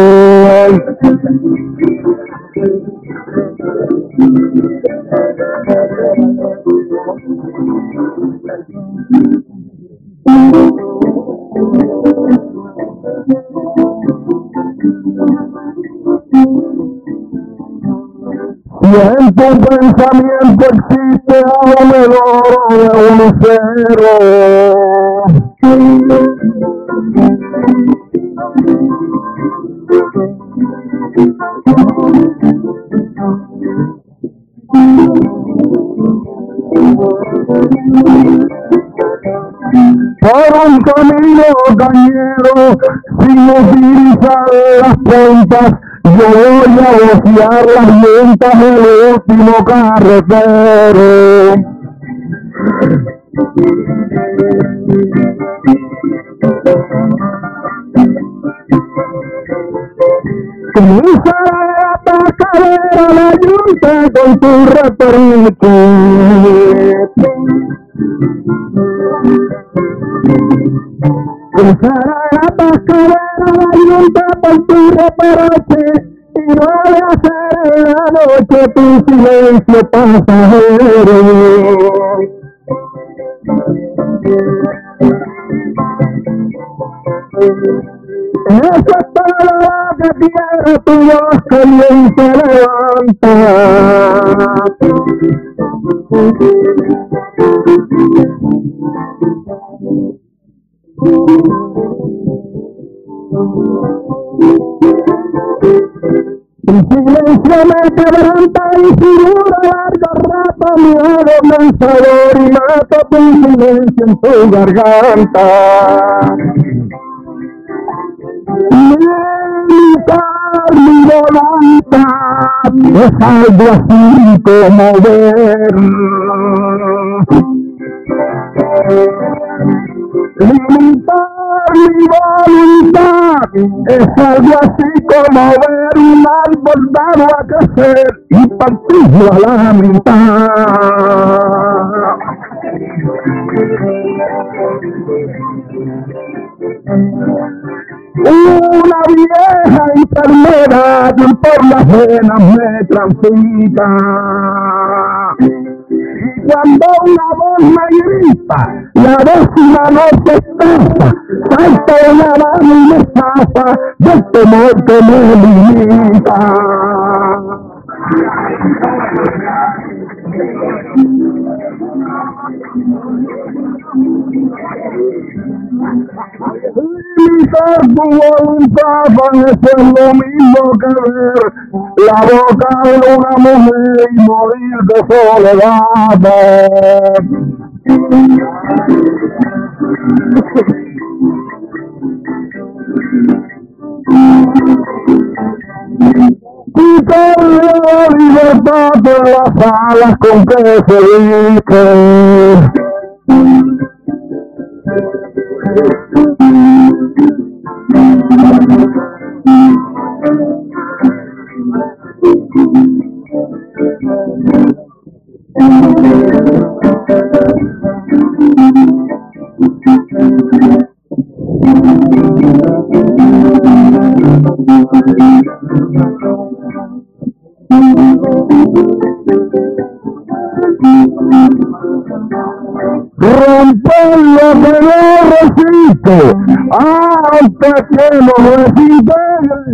Y en tu pensamiento existe aún el oro de un lucero. Por un camino cañero, sin utilizar las puntas, yo voy a vaciar las llantas del último carretero. Comienza a atascar la llanta con tu reperque. Cruzará la atascadera la llanta por tu reperque y no le hacer en la noche tu silencio pasajero. Eso es todo lo que quiere tu voz que bien se levanta. El silencio me quebranta y figura largo rato mi hago mensador y mato tu silencio en tu garganta. Mi voluntad es algo así como ver. Limitar mi voluntad es algo así como ver un árbol dado a crecer y partirlo a la mitad. Una vieja enfermedad por las venas me transita. Y cuando una voz me grita, la décima noche estafa, salta de la mano y me zafa del temor que me limita. Limitar tu voluntad parece lo mismo que ver la boca de una mujer y morir de soledad. Quitarle la libertad de la alas con que se viste. Romper lo que no resiste, aunque que no resiste.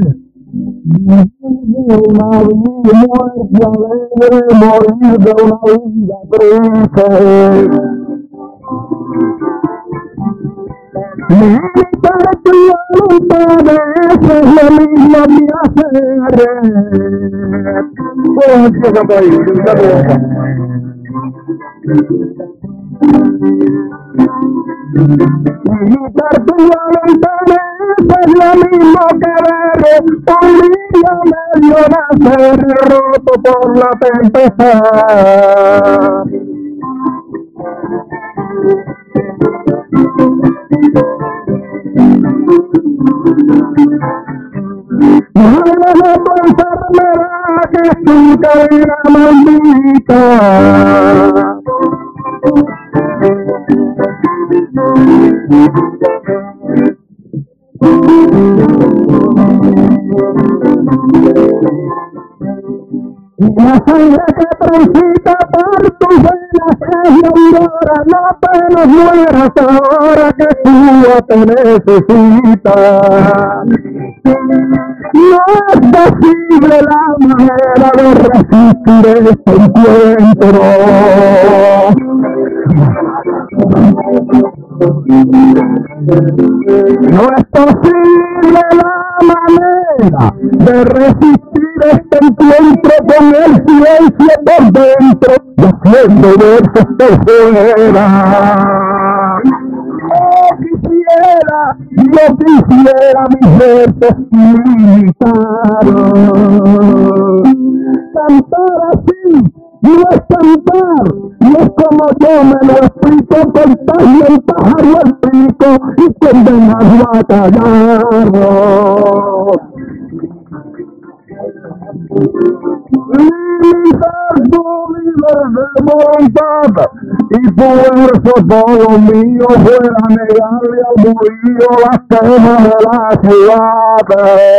Una vida muerte alegre, morir de una vida triste. Militar tu voluntad, eso es lo mismo que hacer. Bueno, empieza por ahí, militar tu voluntad, eso es lo mismo que ver un día medio nacer roto por la tempestad. No debes de pensarme que es tu cadena maldita. Y la sangre que transita por tus venas es la aurora, no te nos mueras ahora que tú te necesitas. No es posible la manera de resistir este encuentro. No es posible la manera de resistir este encuentro con el silencio por dentro y haciendo versos por fuera. Yo quisiera mis versos limitados. Cantar así no es cantar, no es como yo me lo explico, contarle el pájaro al pico y condenarlo a callarlo. Limitar tu líder de voluntad y fuerza todo mío fuera negarle al murió las quemas de la ciudad.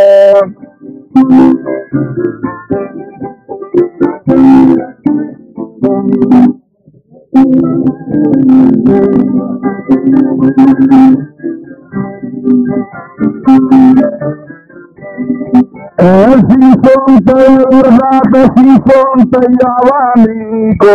El sinsonte de verdad es sinsonte y abanico.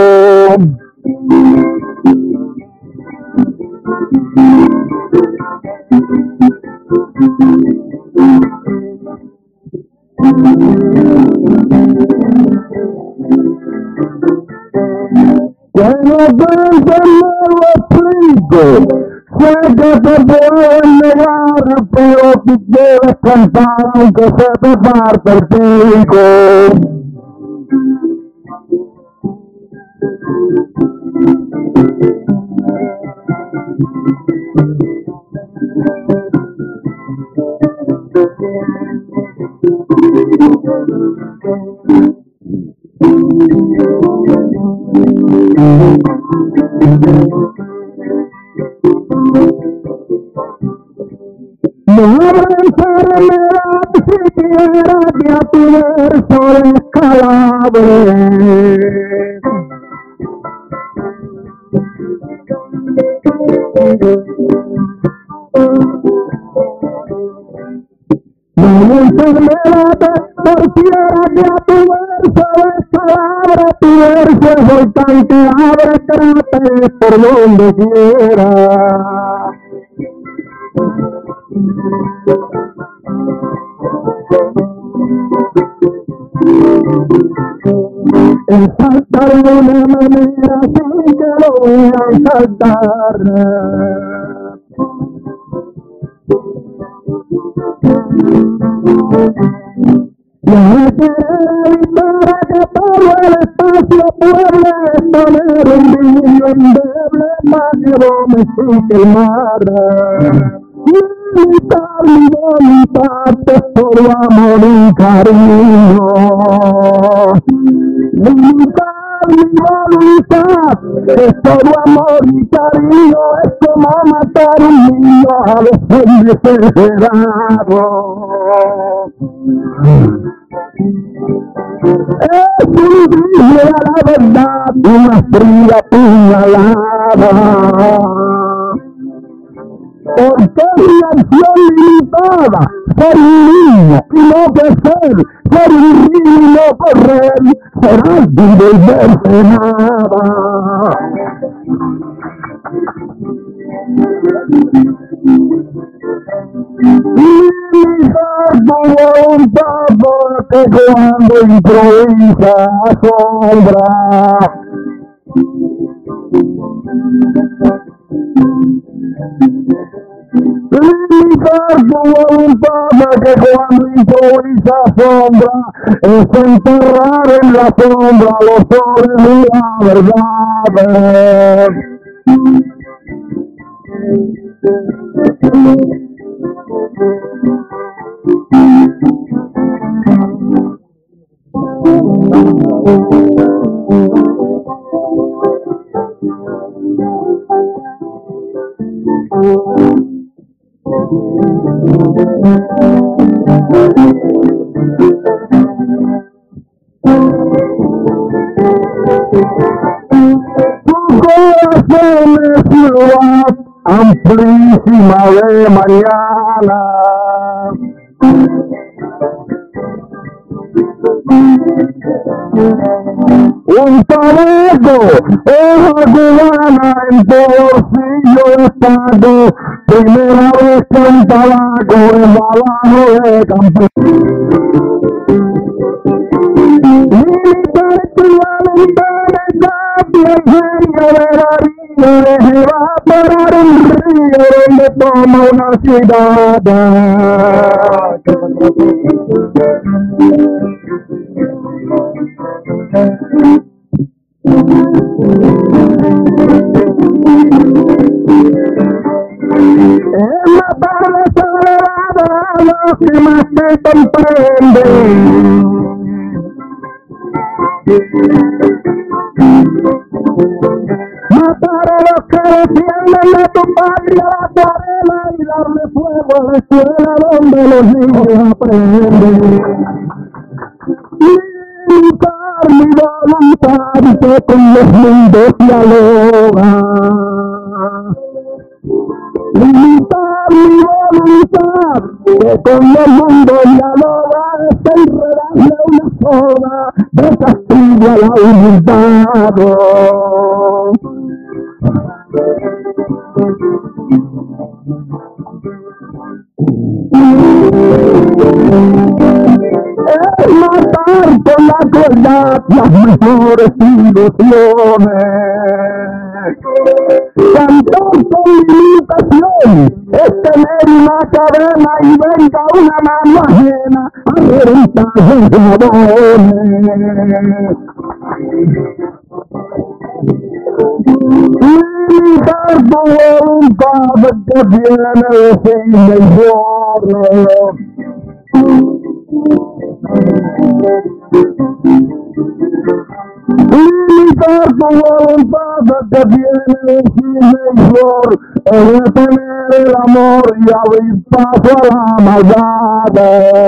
Que no te lo explico. Sé que te pueden negar, pero tú quieres cantar aunque se te parte el pico. No habrá enfermedad siquiera que a tu verso descalabre. No hay enfermedad torciera que a tu verso descalabre. Tu verso es volcán que abre cráteres por donde quiera. Saltar de una manera sin que lo vean saltar. No me quiere evitar que todo el espacio desgracia puede tener un niño endeble más que domestique el mar. Limitar mi voluntad es solo amor y cariño. Limitar mi voluntad es solo amor y cariño. Es como matar un niño a veces desesperado. Es unirle a la verdad una fría puñalada. Porque mi acción limitada, ser un niño y no crecer, ser un río y no correr, será devolverse nada. Limitar tu voluntad porque cuando improvisa asombra. Limitar tu voluntad que cuando improvisa sombra es enterrar en la sombra los sobres de la verdad. Tu corazón es ciudad amplísima de mañana. Un tabaco, hoja cubana en tu bolsillo de taco. Primera vez que un tabaco es abajo de campo. Limitar tu voluntad cambia el genio de la vida, deje va a parar un río donde toma una ciudad. Es matar la soledad a los que más te comprenden. Matar a los que defienden de tu patria la acuarela y darle fuego a la escuela donde los niños aprenden. Limitar mi voluntad que con los mundos dialoga. Limitar mi voluntad que con los mundos dialoga es enredarle una soga de castigo a la humildad. Es matar con la crueldad las mejores ilusiones. Cantar con limitación es tener una cadena y venga una mano ajena a reventar los jabones. Limitar tu voluntad que viene de fin del borro. Limitar tu voluntad que viene de fin del borro es detener el amor y abrir paso a la maldad.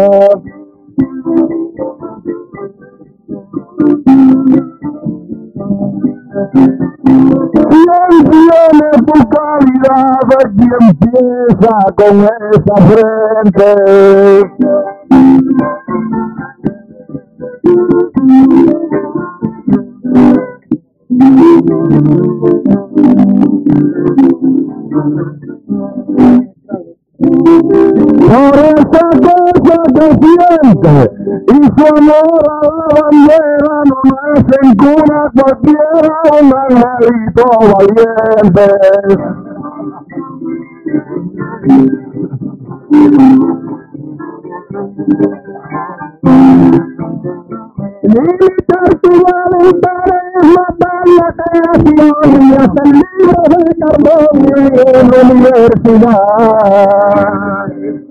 ¿Quién tiene tu calidad? ¿Quién empieza con esa frente? Por esa cosa que siente y su amor a la bandera no nace en cuna cualquiera un angelito valiente. Limitar tu voluntad días el libro de Carbonio en la universidad.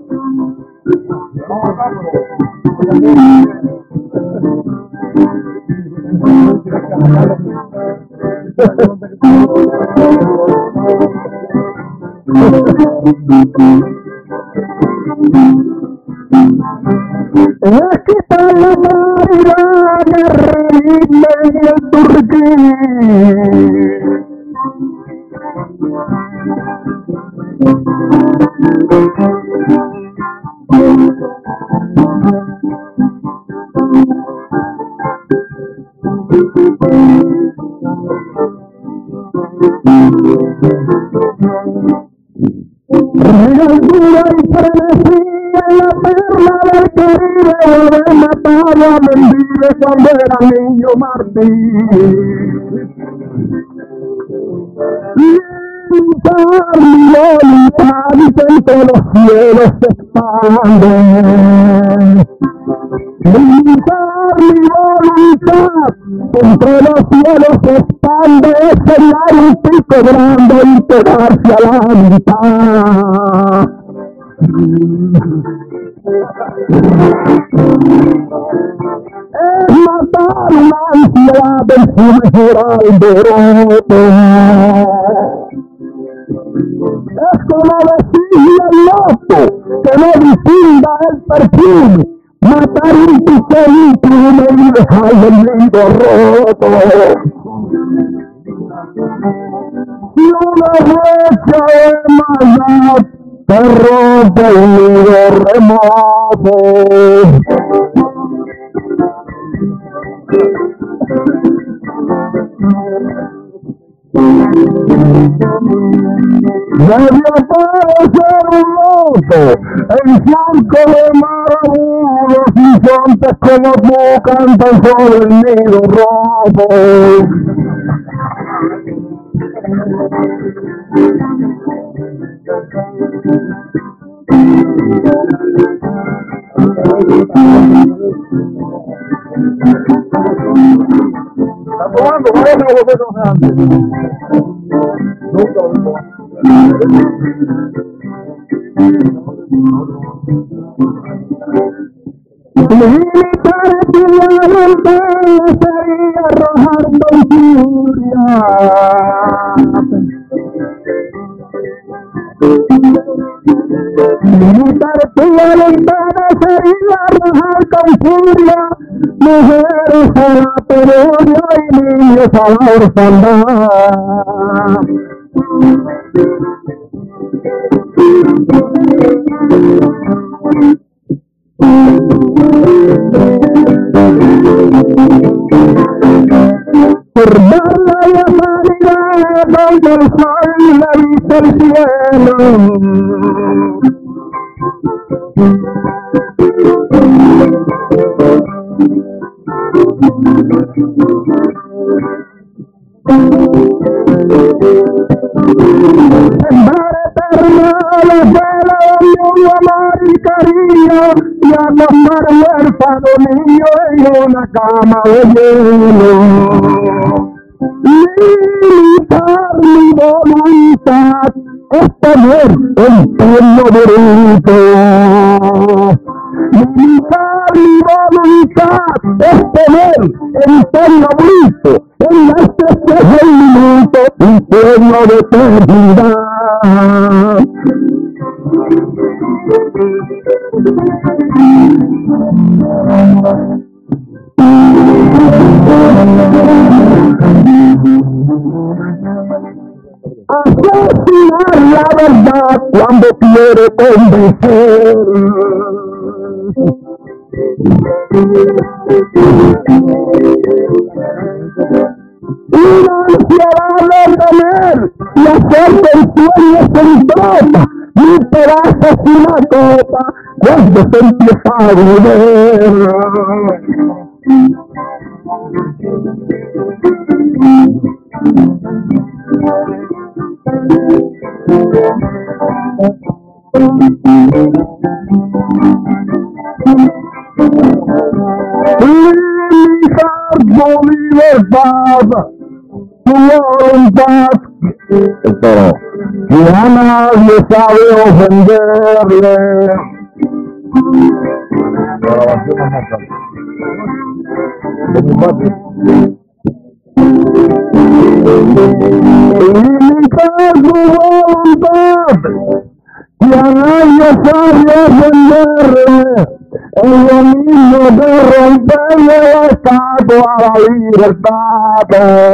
Es quitar la caridad que revive en el turquí. Regaltura y frenesía en la perla del Caribe, haber matado a Mendive cuando era niño Martín. Limitar mi voluntad y que entre los cielos se expande. Limitar mi voluntad, entre los cielos se expande, sería un pico grande y quedarse a la mitad. Es matar una ansiedad en su mejor alboroto. Es como decirle al loco que no distinga el perfume, matar un piquete y dejarle el nido roto. Y una flecha de maldad te rompe el nido remoto. Debe aparecer un loco en surco de marabudos y sontes como tú cantan sobre el nido roto. ¿Está tomando? ¿Cómo es que lo que no antes? Nunca lo he tomado. Militar estudiante sería arrojando furia. Militar estudiante sería arrojar con furia mujeres a la penuria y niños a la orfandad. Por darle la sanidad donde el sol le viste el cielo. Sembrar eternales de la unión, amor y cariño, y acostar huérfano niño en una cama de hielo. Limitar mi voluntad es tener el pueblo bruto. Limitar mi voluntad es tener el pueblo bruto. En este es el minuto, un pueblo de eternidad. Asesinar la verdad cuando quiere convencer. Una ansiedad de comer y hacer del sueño sin tropa, y pedazos y una copa cuando se empieza a beber. Limitar tu libertad, tu voluntad voluntad, pero que a nadie sabe ofenderle. Limitar su voluntad, que a nadie sabe ofenderle, es lo mismo que romperle la estatua a la libertad.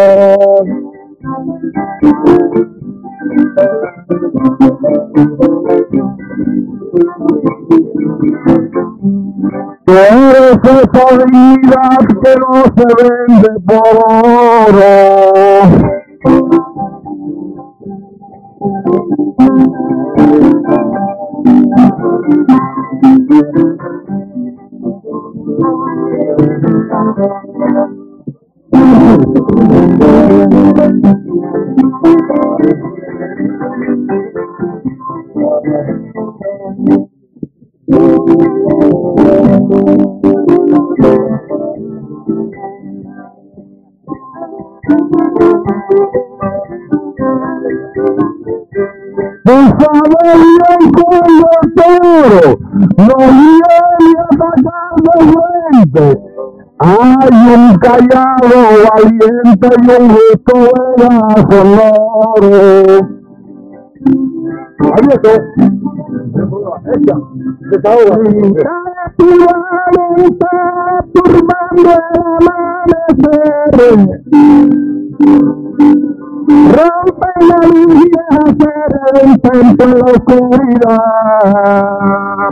Tú eres esa dignidad que no se vende por oro. Tú sabes bien cuando el toro no viene a atacar de frente. Hay un callado valiente y un justo veraz sonoro. Ahí está. Tu voluntad turbando el amanecer. Rompe la luz y hacer el intento en la oscuridad.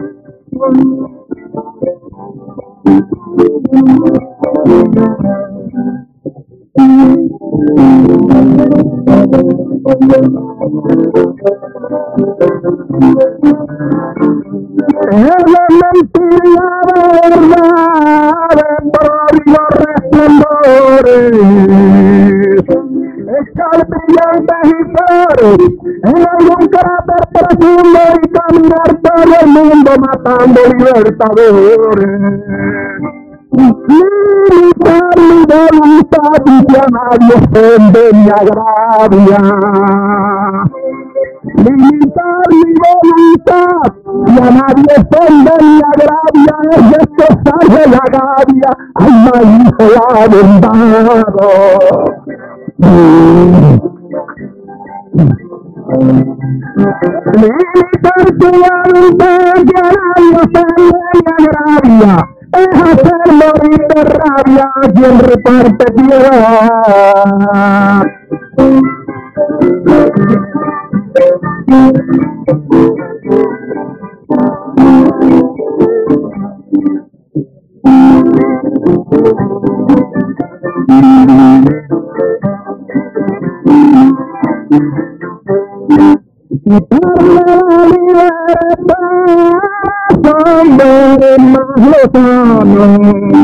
Es la mentira de verdad, de pródigos resplandores. Echar brillantes y flores en algún cráter profundo y caminar todo el mundo matando libertadores. Limitar mi voluntad y que a nadie ofende ni agravia. Limitar mi voluntad y a nadie ofende ni agravia es destrozarle la gavia al maíz abundado. Limitar tu voluntad y a nadie ofende ni agravia es hacer morir de rabia a quien reparte piedad. Quitarle la libertad son de más lozanos.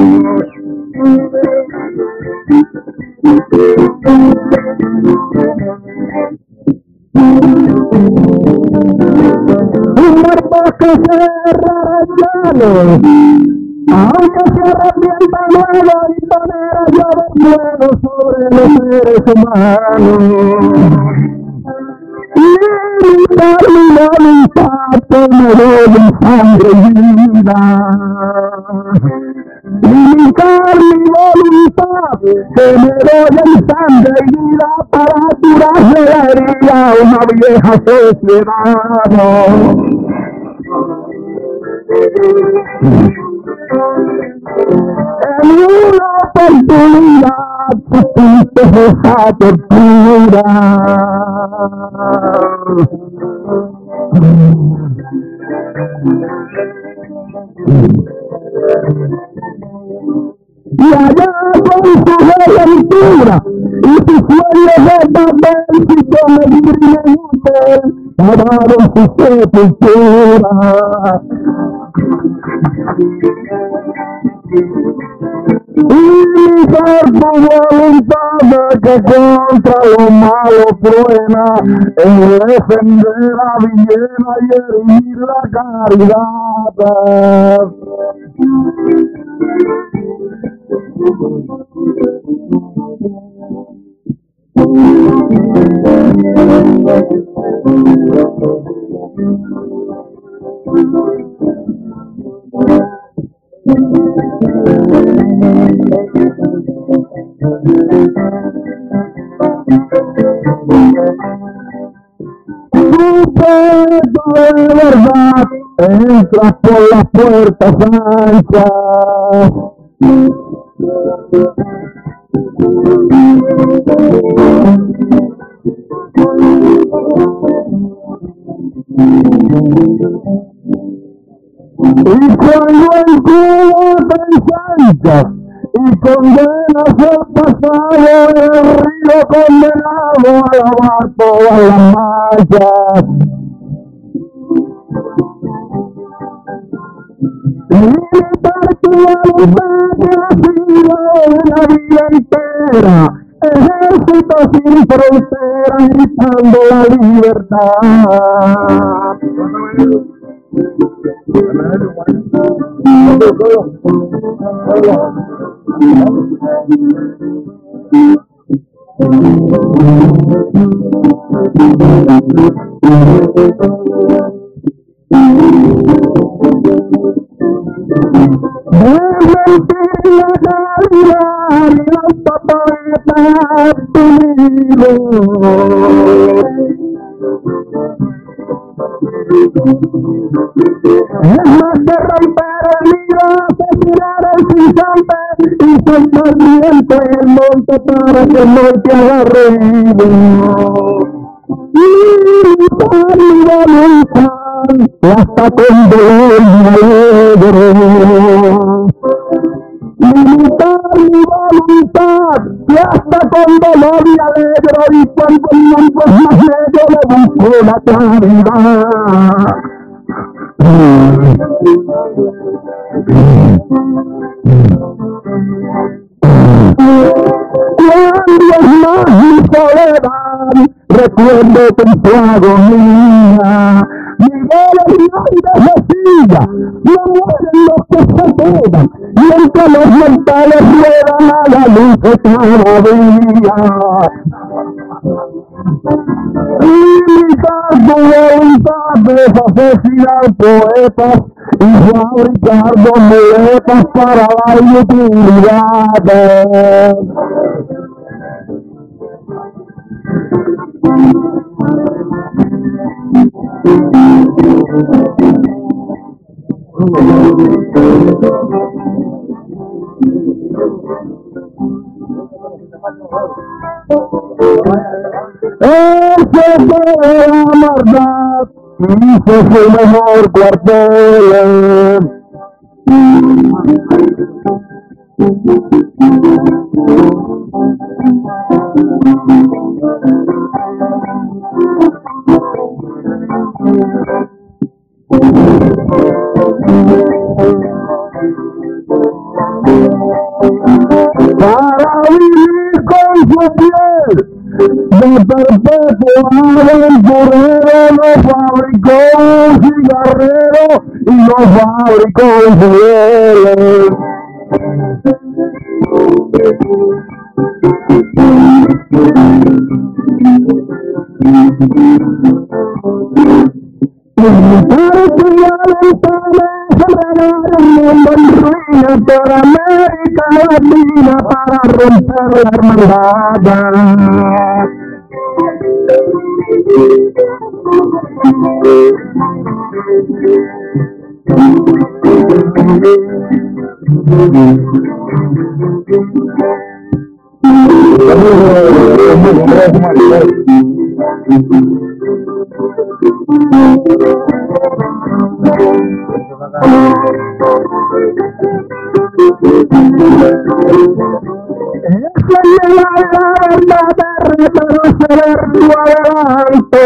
Un muerto que se llano, aunque se arrepienta luego y poner a llover fuego sobre los seres humanos. Limitar mi voluntad que me doy en sangre y vida. Limitar mi voluntad que me doy en sangre y vida para curarle la herida a una vieja sociedad. En una oportunidad supiste esa tortura. Y allá con su reventura y sus sueños de papel y con el brillante pagaron su sepultura. Limitar tu voluntad de que contra lo malo truena, en defender la villena y herir la caridad. De verdad entras por las puertas anchas. Y cuando el cubo te ensanchas y condenas el pasado, el río condenado a lavar todas las manchas. Limitar tu voluntad y la vida entera, ejército sin frontera, gritando la libertad. Desmentir la realidad y los papeles unidos. Es más que romper el libro, asesinar el sinsante y soltar viento en el monte para que el monte agarre vivo. Limitar mi voluntad hasta con dolor y alegre. Limitar mi voluntad y hasta con dolor y alegre, y cuando el mundo es más negro le busco la claridad. Cuando es más mi soledad, recuerdo que tu agonía, Miguel Hernández decía, no mueren los que se quedan, y entre los mortales ruedan a la luz de cada día. Limitar tu voluntad es asesinar poetas y fabricar dos muletas para la inutilidad. Ese fue la maldad, hizo su mejor cuartel. Para vivir con su piel de perpetuo aventurero, lo fabricó un cigarrero y lo fabricó un fiel. Para tu ventana regar el mundo en ruinas por América Latina para romper la hermandad. Esa es la verdad de retroceder tu adelanto.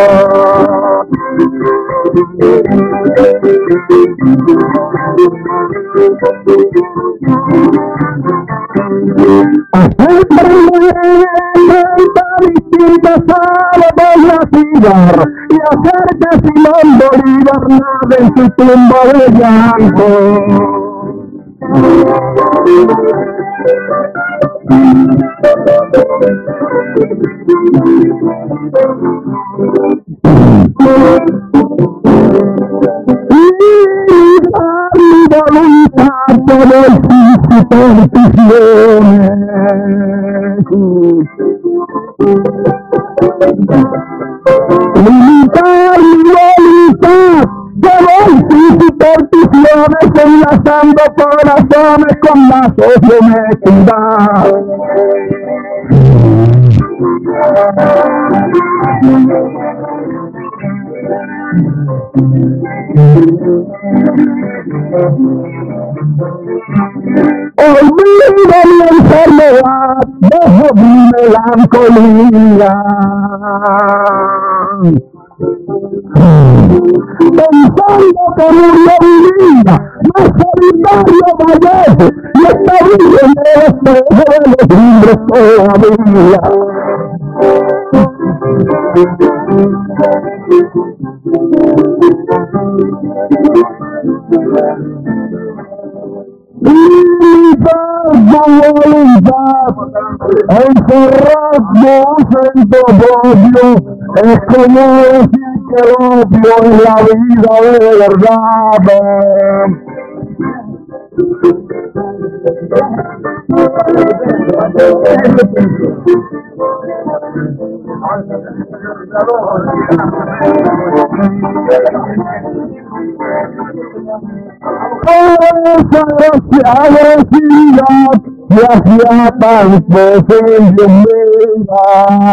Hacer prender distintas aves de la ciudad y hacer que Simón Bolívar nade en su tumba de llanto. Limitar mi voluntad de voces y peticiones, enlazando corazones con lazos de honestidad. Olvido mi enfermedad, dejo mi melancolía, pensando que murió mi vida, más solitario fallece y está vivo en el espejo de los libros todavía. Limitar tu voluntad, encerrarnos en tu odio, es como decir que el odio es la vida de verdad. Por esa agresividad que hacía tanto sin bienvenida.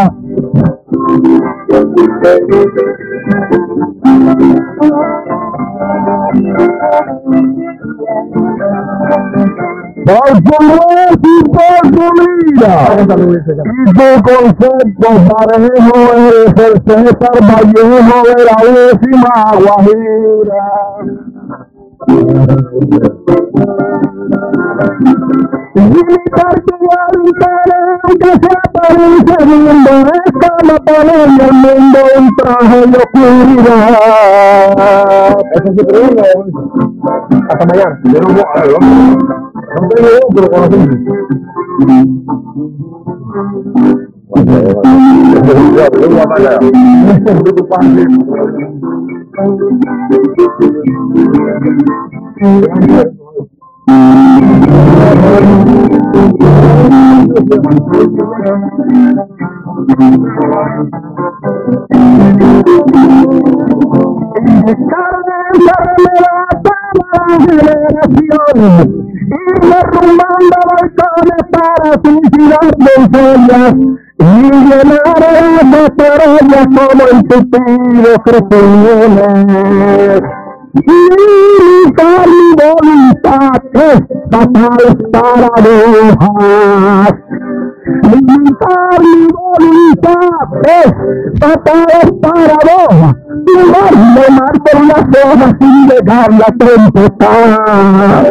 Por tu voz y por tu vida y tu concepto parejo eres el César Vallejo de la décima Guajira. Limitar tu voluntad, aunque sea por un segundo, es como poner en el mundo un traje de oscuridad. Eso es tu problema. Hasta mañana. Yo no voy a ver, no tengo otro conocido. Generaciones y derrumbando balcones para suicidar doncellas y llenar las estrellas como entupidos cristales. Limitar mi voluntad es fatal paradojas. Limitar mi voluntad es fatal paradojas. Tumbarme mar por las hojas sin llegar la tempestad.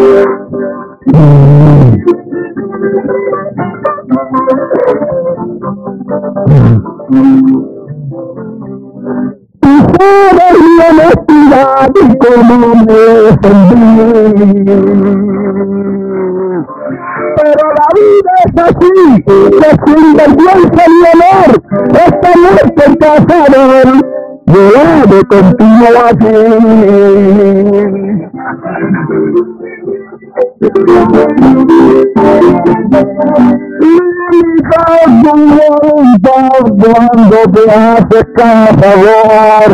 Tú sabes mi honestidad y cómo me defendí. Pero la vida es así, que sin vergüenza ni honor, esta muerte cazador, yo he de continuo aquí. Limitar tu voluntad cuando te haces cazador.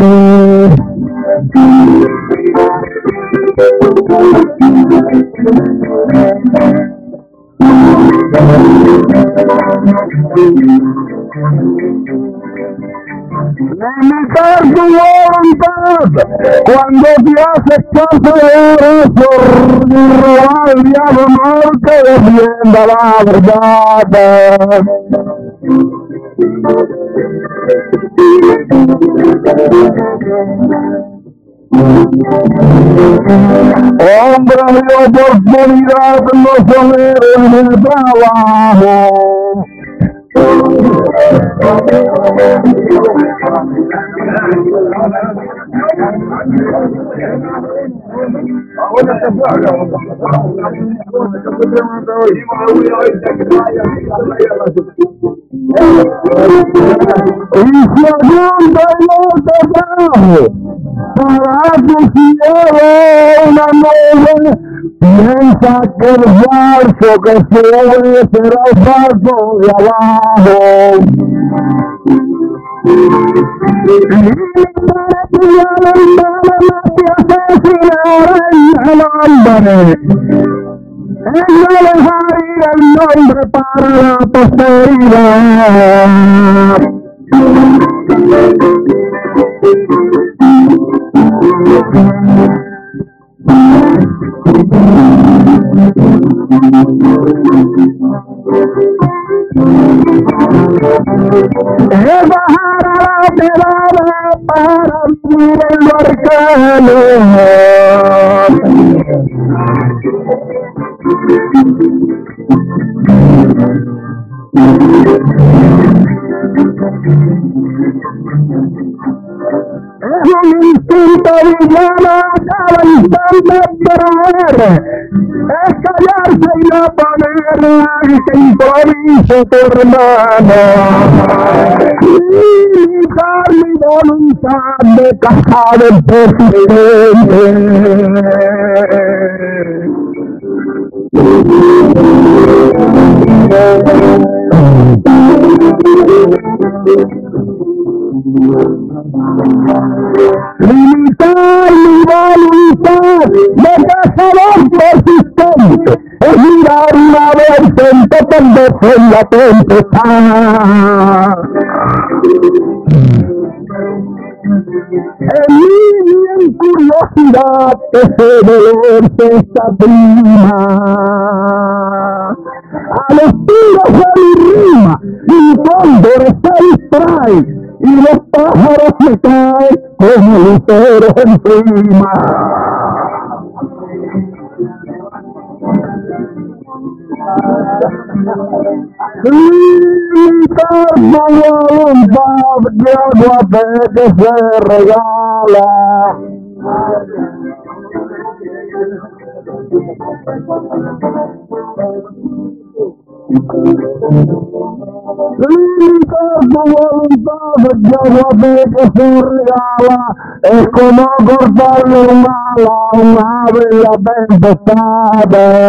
Limitar tu voluntad cuando te haces cazador por robar al amor que defienda la verdad. Hombres de oportunidad no son héroes del trabajo. para que cielo una nube, piensa que el falso que sube será el falso de abajo. Y para que ya no asesinar el hombre, ella dejaría el nombre para la posteridad. Es bajar a la pedada para vivir en lo arcano. Es un instinto villano a cada instante traer, es callarse y no ponerle que improviso tu hermano. Limitar mi voluntad de casar el presidente. Limitar mi voluntad de cazador persistente es mirar una vez en perderse en la tempestad. En mí en curiosidad ese dolor se establima. A los tiros de mi rima, mi cóndor se distrae y los pájaros me caen como luceros encima. Limitar mi voluntad de agua que se regala. Limitar tu voluntad de agua que se regala es como cortarle un ala a un ave en la tempestad.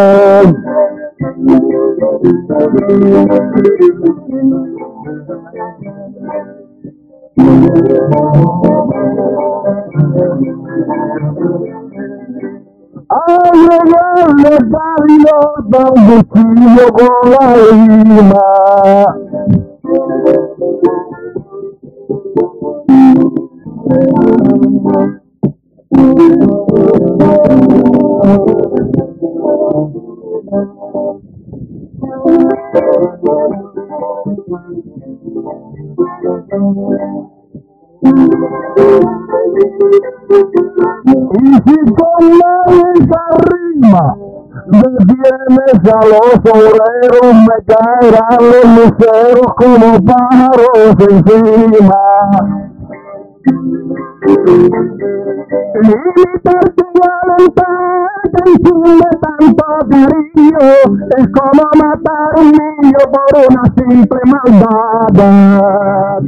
Al llegarle cálido da un cuchillo con la lima. Y si con la única rima detienes a los obreros, me caerán los luceros como pájaros encima. Limitar tu voluntad que enciende tanto cariño es como matar un niño por una simple maldad.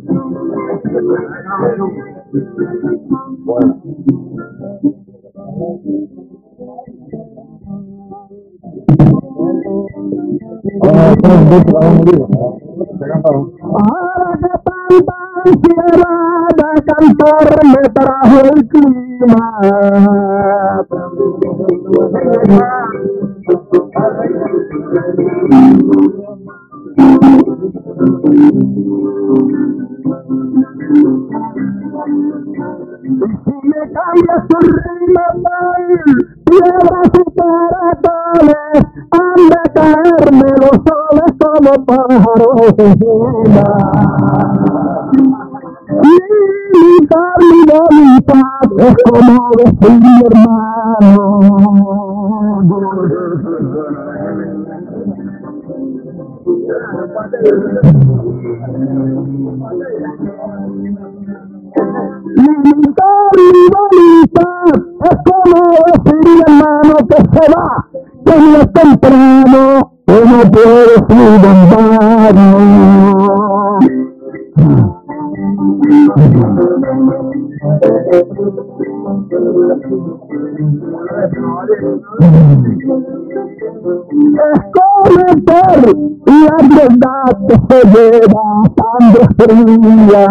Ahora que tanta ansiedad de cantar me trajo el clima. Si me cambias tu rima, piedras y caratones han de caerme los soles como pájaros encima. Limitar mi voluntad es como decir mi hermano. Limitar mi voluntad es como que se va, que no es temprano, que no puede ser en vano. Es cometer la verdad que se lleva sangre fría,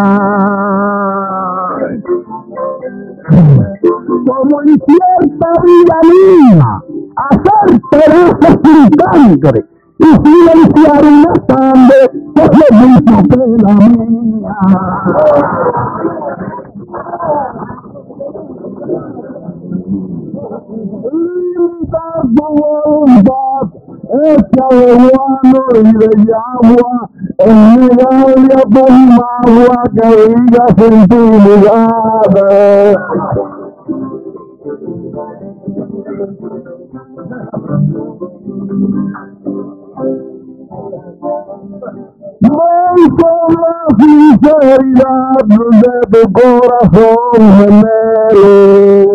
como en cierta vida mía, hacer pedazos sin sangre y silenciar una sangre que es lo mismo que la mía. Limitar tu voluntad, hecha de guano y de yagua, en negarle a tu magua que diga sin tu lugar. Voy con la sinceridad de tu corazón gemelo.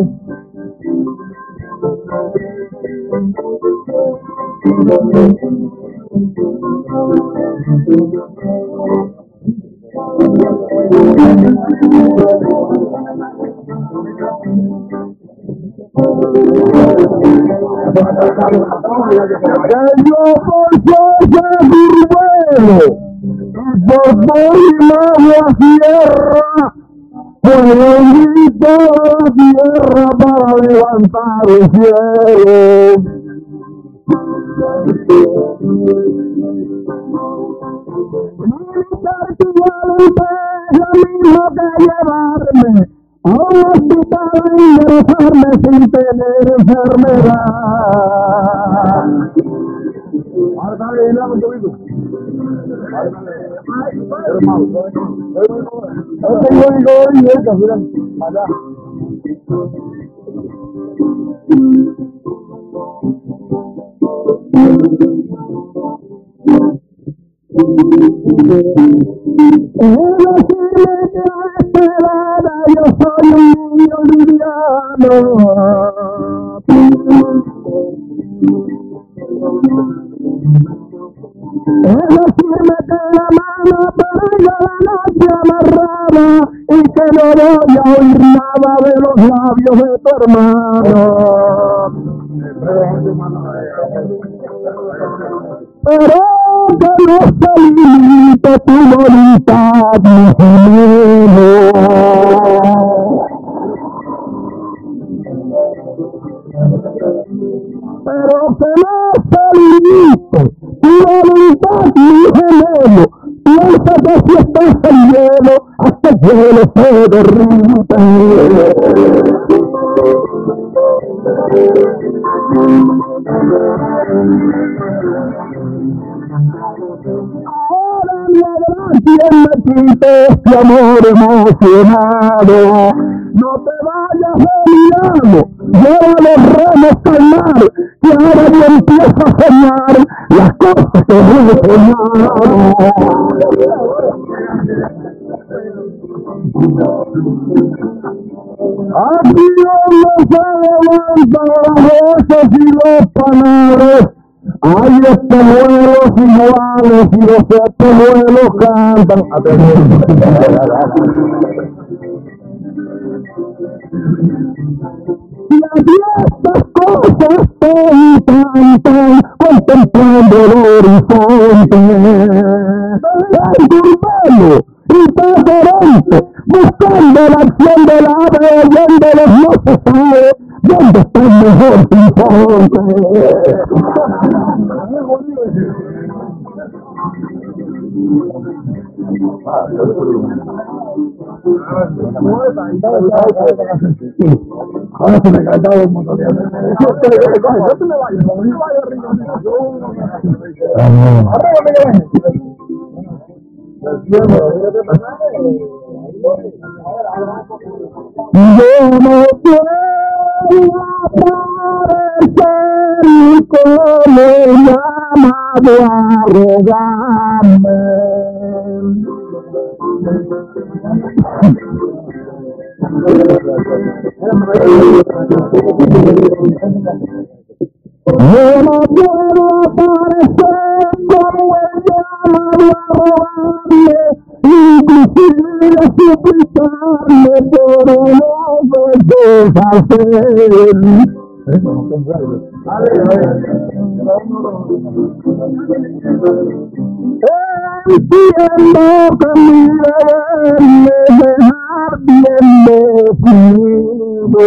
Que yo por Sosa Curvelo y por Valiente Sierra puedo gritar a la tierra para levantar el cielo. Militar tu voluntad es lo mismo que llevarme a un hospital a ingresarme sin tener enfermedad. Ahora está bien, un poquito. Yo soy un niño liviano. Es decirme que la mano traiga la noche amarrada y que no voy a oír nada de los labios de tu hermano. Pero que no se limite tu voluntad, mi gemelo. Pero que no se limite tu voluntad, mi gemelo. Piensa que si estás en hielo, hasta el hielo se derrite. Ahora no habrá quien me quite este amor emocionado. No te vayas, Emiliano, lleva los remos al mar, que ahora yo empiezo a soñar las cosas que he soñado. Aquí donde se levantan las voces y los panares, hay espejuelos iguales y los espejuelos cantan. Y aquí estas cosas cantan, contemplando el horizonte. El Curvelo y Tacoronte, buscando la acción del ave, oyéndolos no se sabe dónde está el mejor sinfonte. Ahora se me cantaba un montón de veces. Yo te me vayas, no me vayas arriba. Arriba me llevan. Yo no puedo aparecer como el llamado a rogarme. Yo no puedo aparecer como el llamado a robarle, inclusive a suplicarle, pero no me deja hacer. Entiendo que mi deber es dejar bien definido.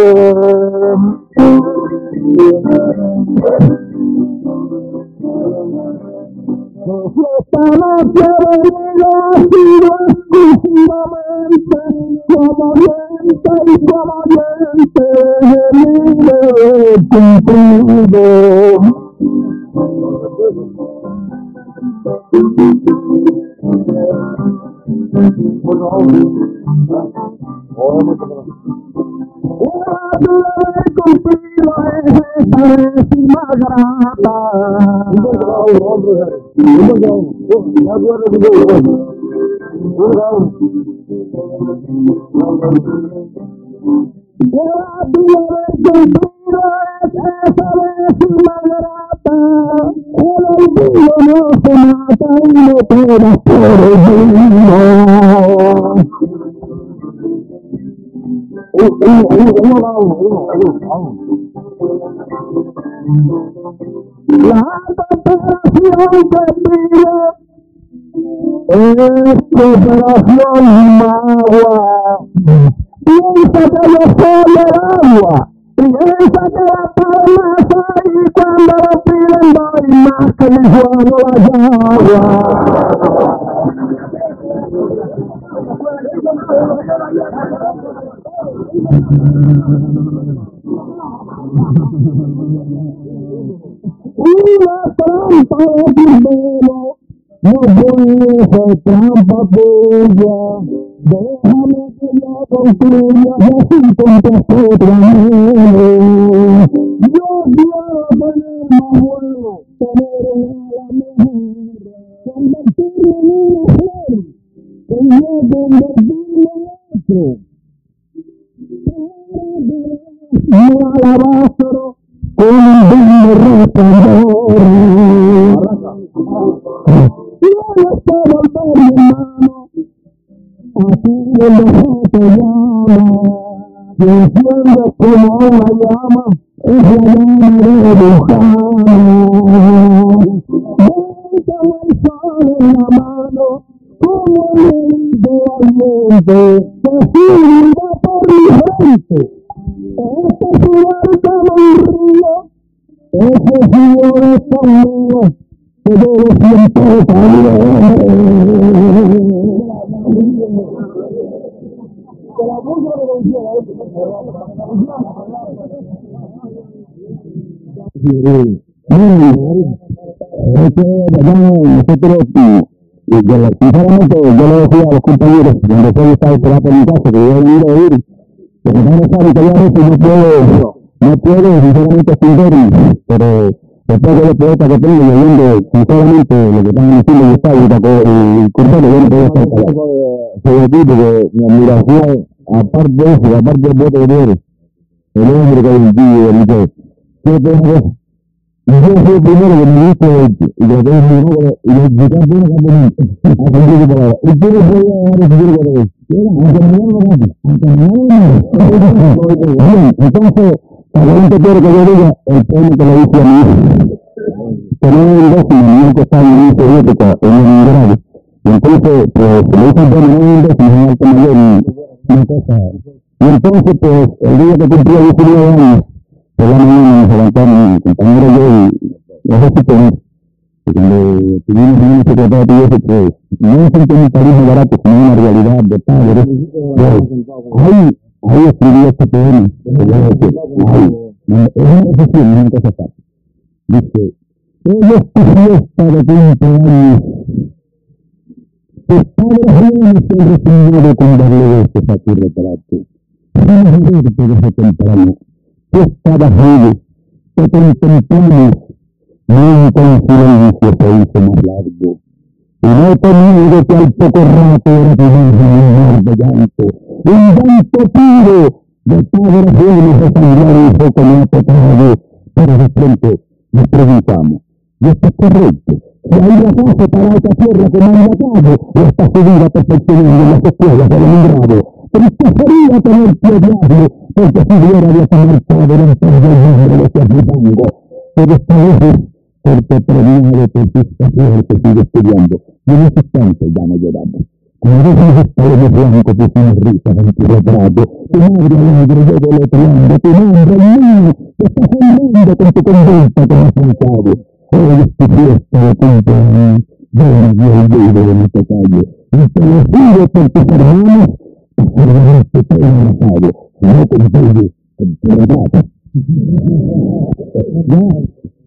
Esta noche he venido ha sido exclusivamente como oyente y como oyente de mi deber cumplido. Cumplido es esta décima grata. El olvido no se mata y no queda por la desesperación que pido es cooperación magua. Piensa que yo soy el agua, piensa que la palma y cuando lo piden doy más que mi juego la agua. Una trampa de primero, no puede ser trampa tuya. Déjame que yo concluya y así contesté otra vez. Yo quiero tener más bueno, tener la mejor, convertirme en una flor, que yo convertirme en otro. Un alabastro con un digno resplandor. Tienes que volver, mi hermano, así donde se te llama, y enciende como una llama, es la llama de Lujano. Ven con el sol en la mano, como el viento valiente, que silba por mi frente. Este sudor como un río, ese sudor es conmigo, que yo lo siento también. Nosotros, sinceramente, yo le decía a los compañeros, cuando yo estaba esperando en mi casa, que yo iba a venir a oír, que no sabe que ya a veces no puedo sinceramente extenderme, pero después de los poetas que tengo, leyendo sinceramente lo que están diciendo Gustavo y Cordero, yo no puedo estar callado. Sobre ti, porque mi admiración, aparte de eso, aparte del voto que eres, el hombre que hay en ti, yo tengo. Yo fui el primero que me dijo y lo tengo en mi número y le canté una campanita. Y tú no podías dar ese tipo de vez. Aunque me llamo rápido. Bien, entonces, Tacoronte quiere que yo diga el premio que le hice a mi hijo. Tenía un décimo, mi hijo estaba en mi soviética, en un grado. Y entonces, pues, le hice el premio en un décimo, en alto mayor y una cosa. Y entonces, pues, el día que cumplía 19 años, por la mañana nos levantaron mi compañero y yo y no sé si tenés, que cuando tuvimos una secretaria de eso, pues no es un sentimentalismo barato, sino una realidad de padre. Ahí escribí este poema, que voy a decir, es decir, no es una cosa fácil. Dice, hoy es tu fiesta de cumpleaños, tus padres jóvenes te han recibido con darle besos a tu retrato. Vamos a verte desde temprano. Tú estabas vivo, te contemplamos, nunca un silencio se hizo más largo. Y no te niego que al poco rato era tu mar de llanto, un llanto puro de padres buenos de sangrar hijo como ha tocado, pero de pronto Nos preguntamos, ¿y esto es correcto? Si hay acaso para esta tierra como un batalla, o está subida perfeccionando en las escuelas de Leningrado. Triste sería tener que odiarlo, porque si hubiera de tomar todo el entorno del mundo de los arbitango. Pero esta vez, porque premiado por sus pasiones que sigue estudiando, y en ese instante ya no lloramos. Como dicen los palomes blancos, pusimos risas en tu retrato, tu madre alegre yo deletreando, tu nombre, el mío, que estás sonriendo con tu conducta como afrontado. Hoy es tu fiesta de cumpleaños, yo no vi el video de mi tocayo, y te lo juro por tus hermanos, seguramente te he abrazado, no contigo, con tu retrato.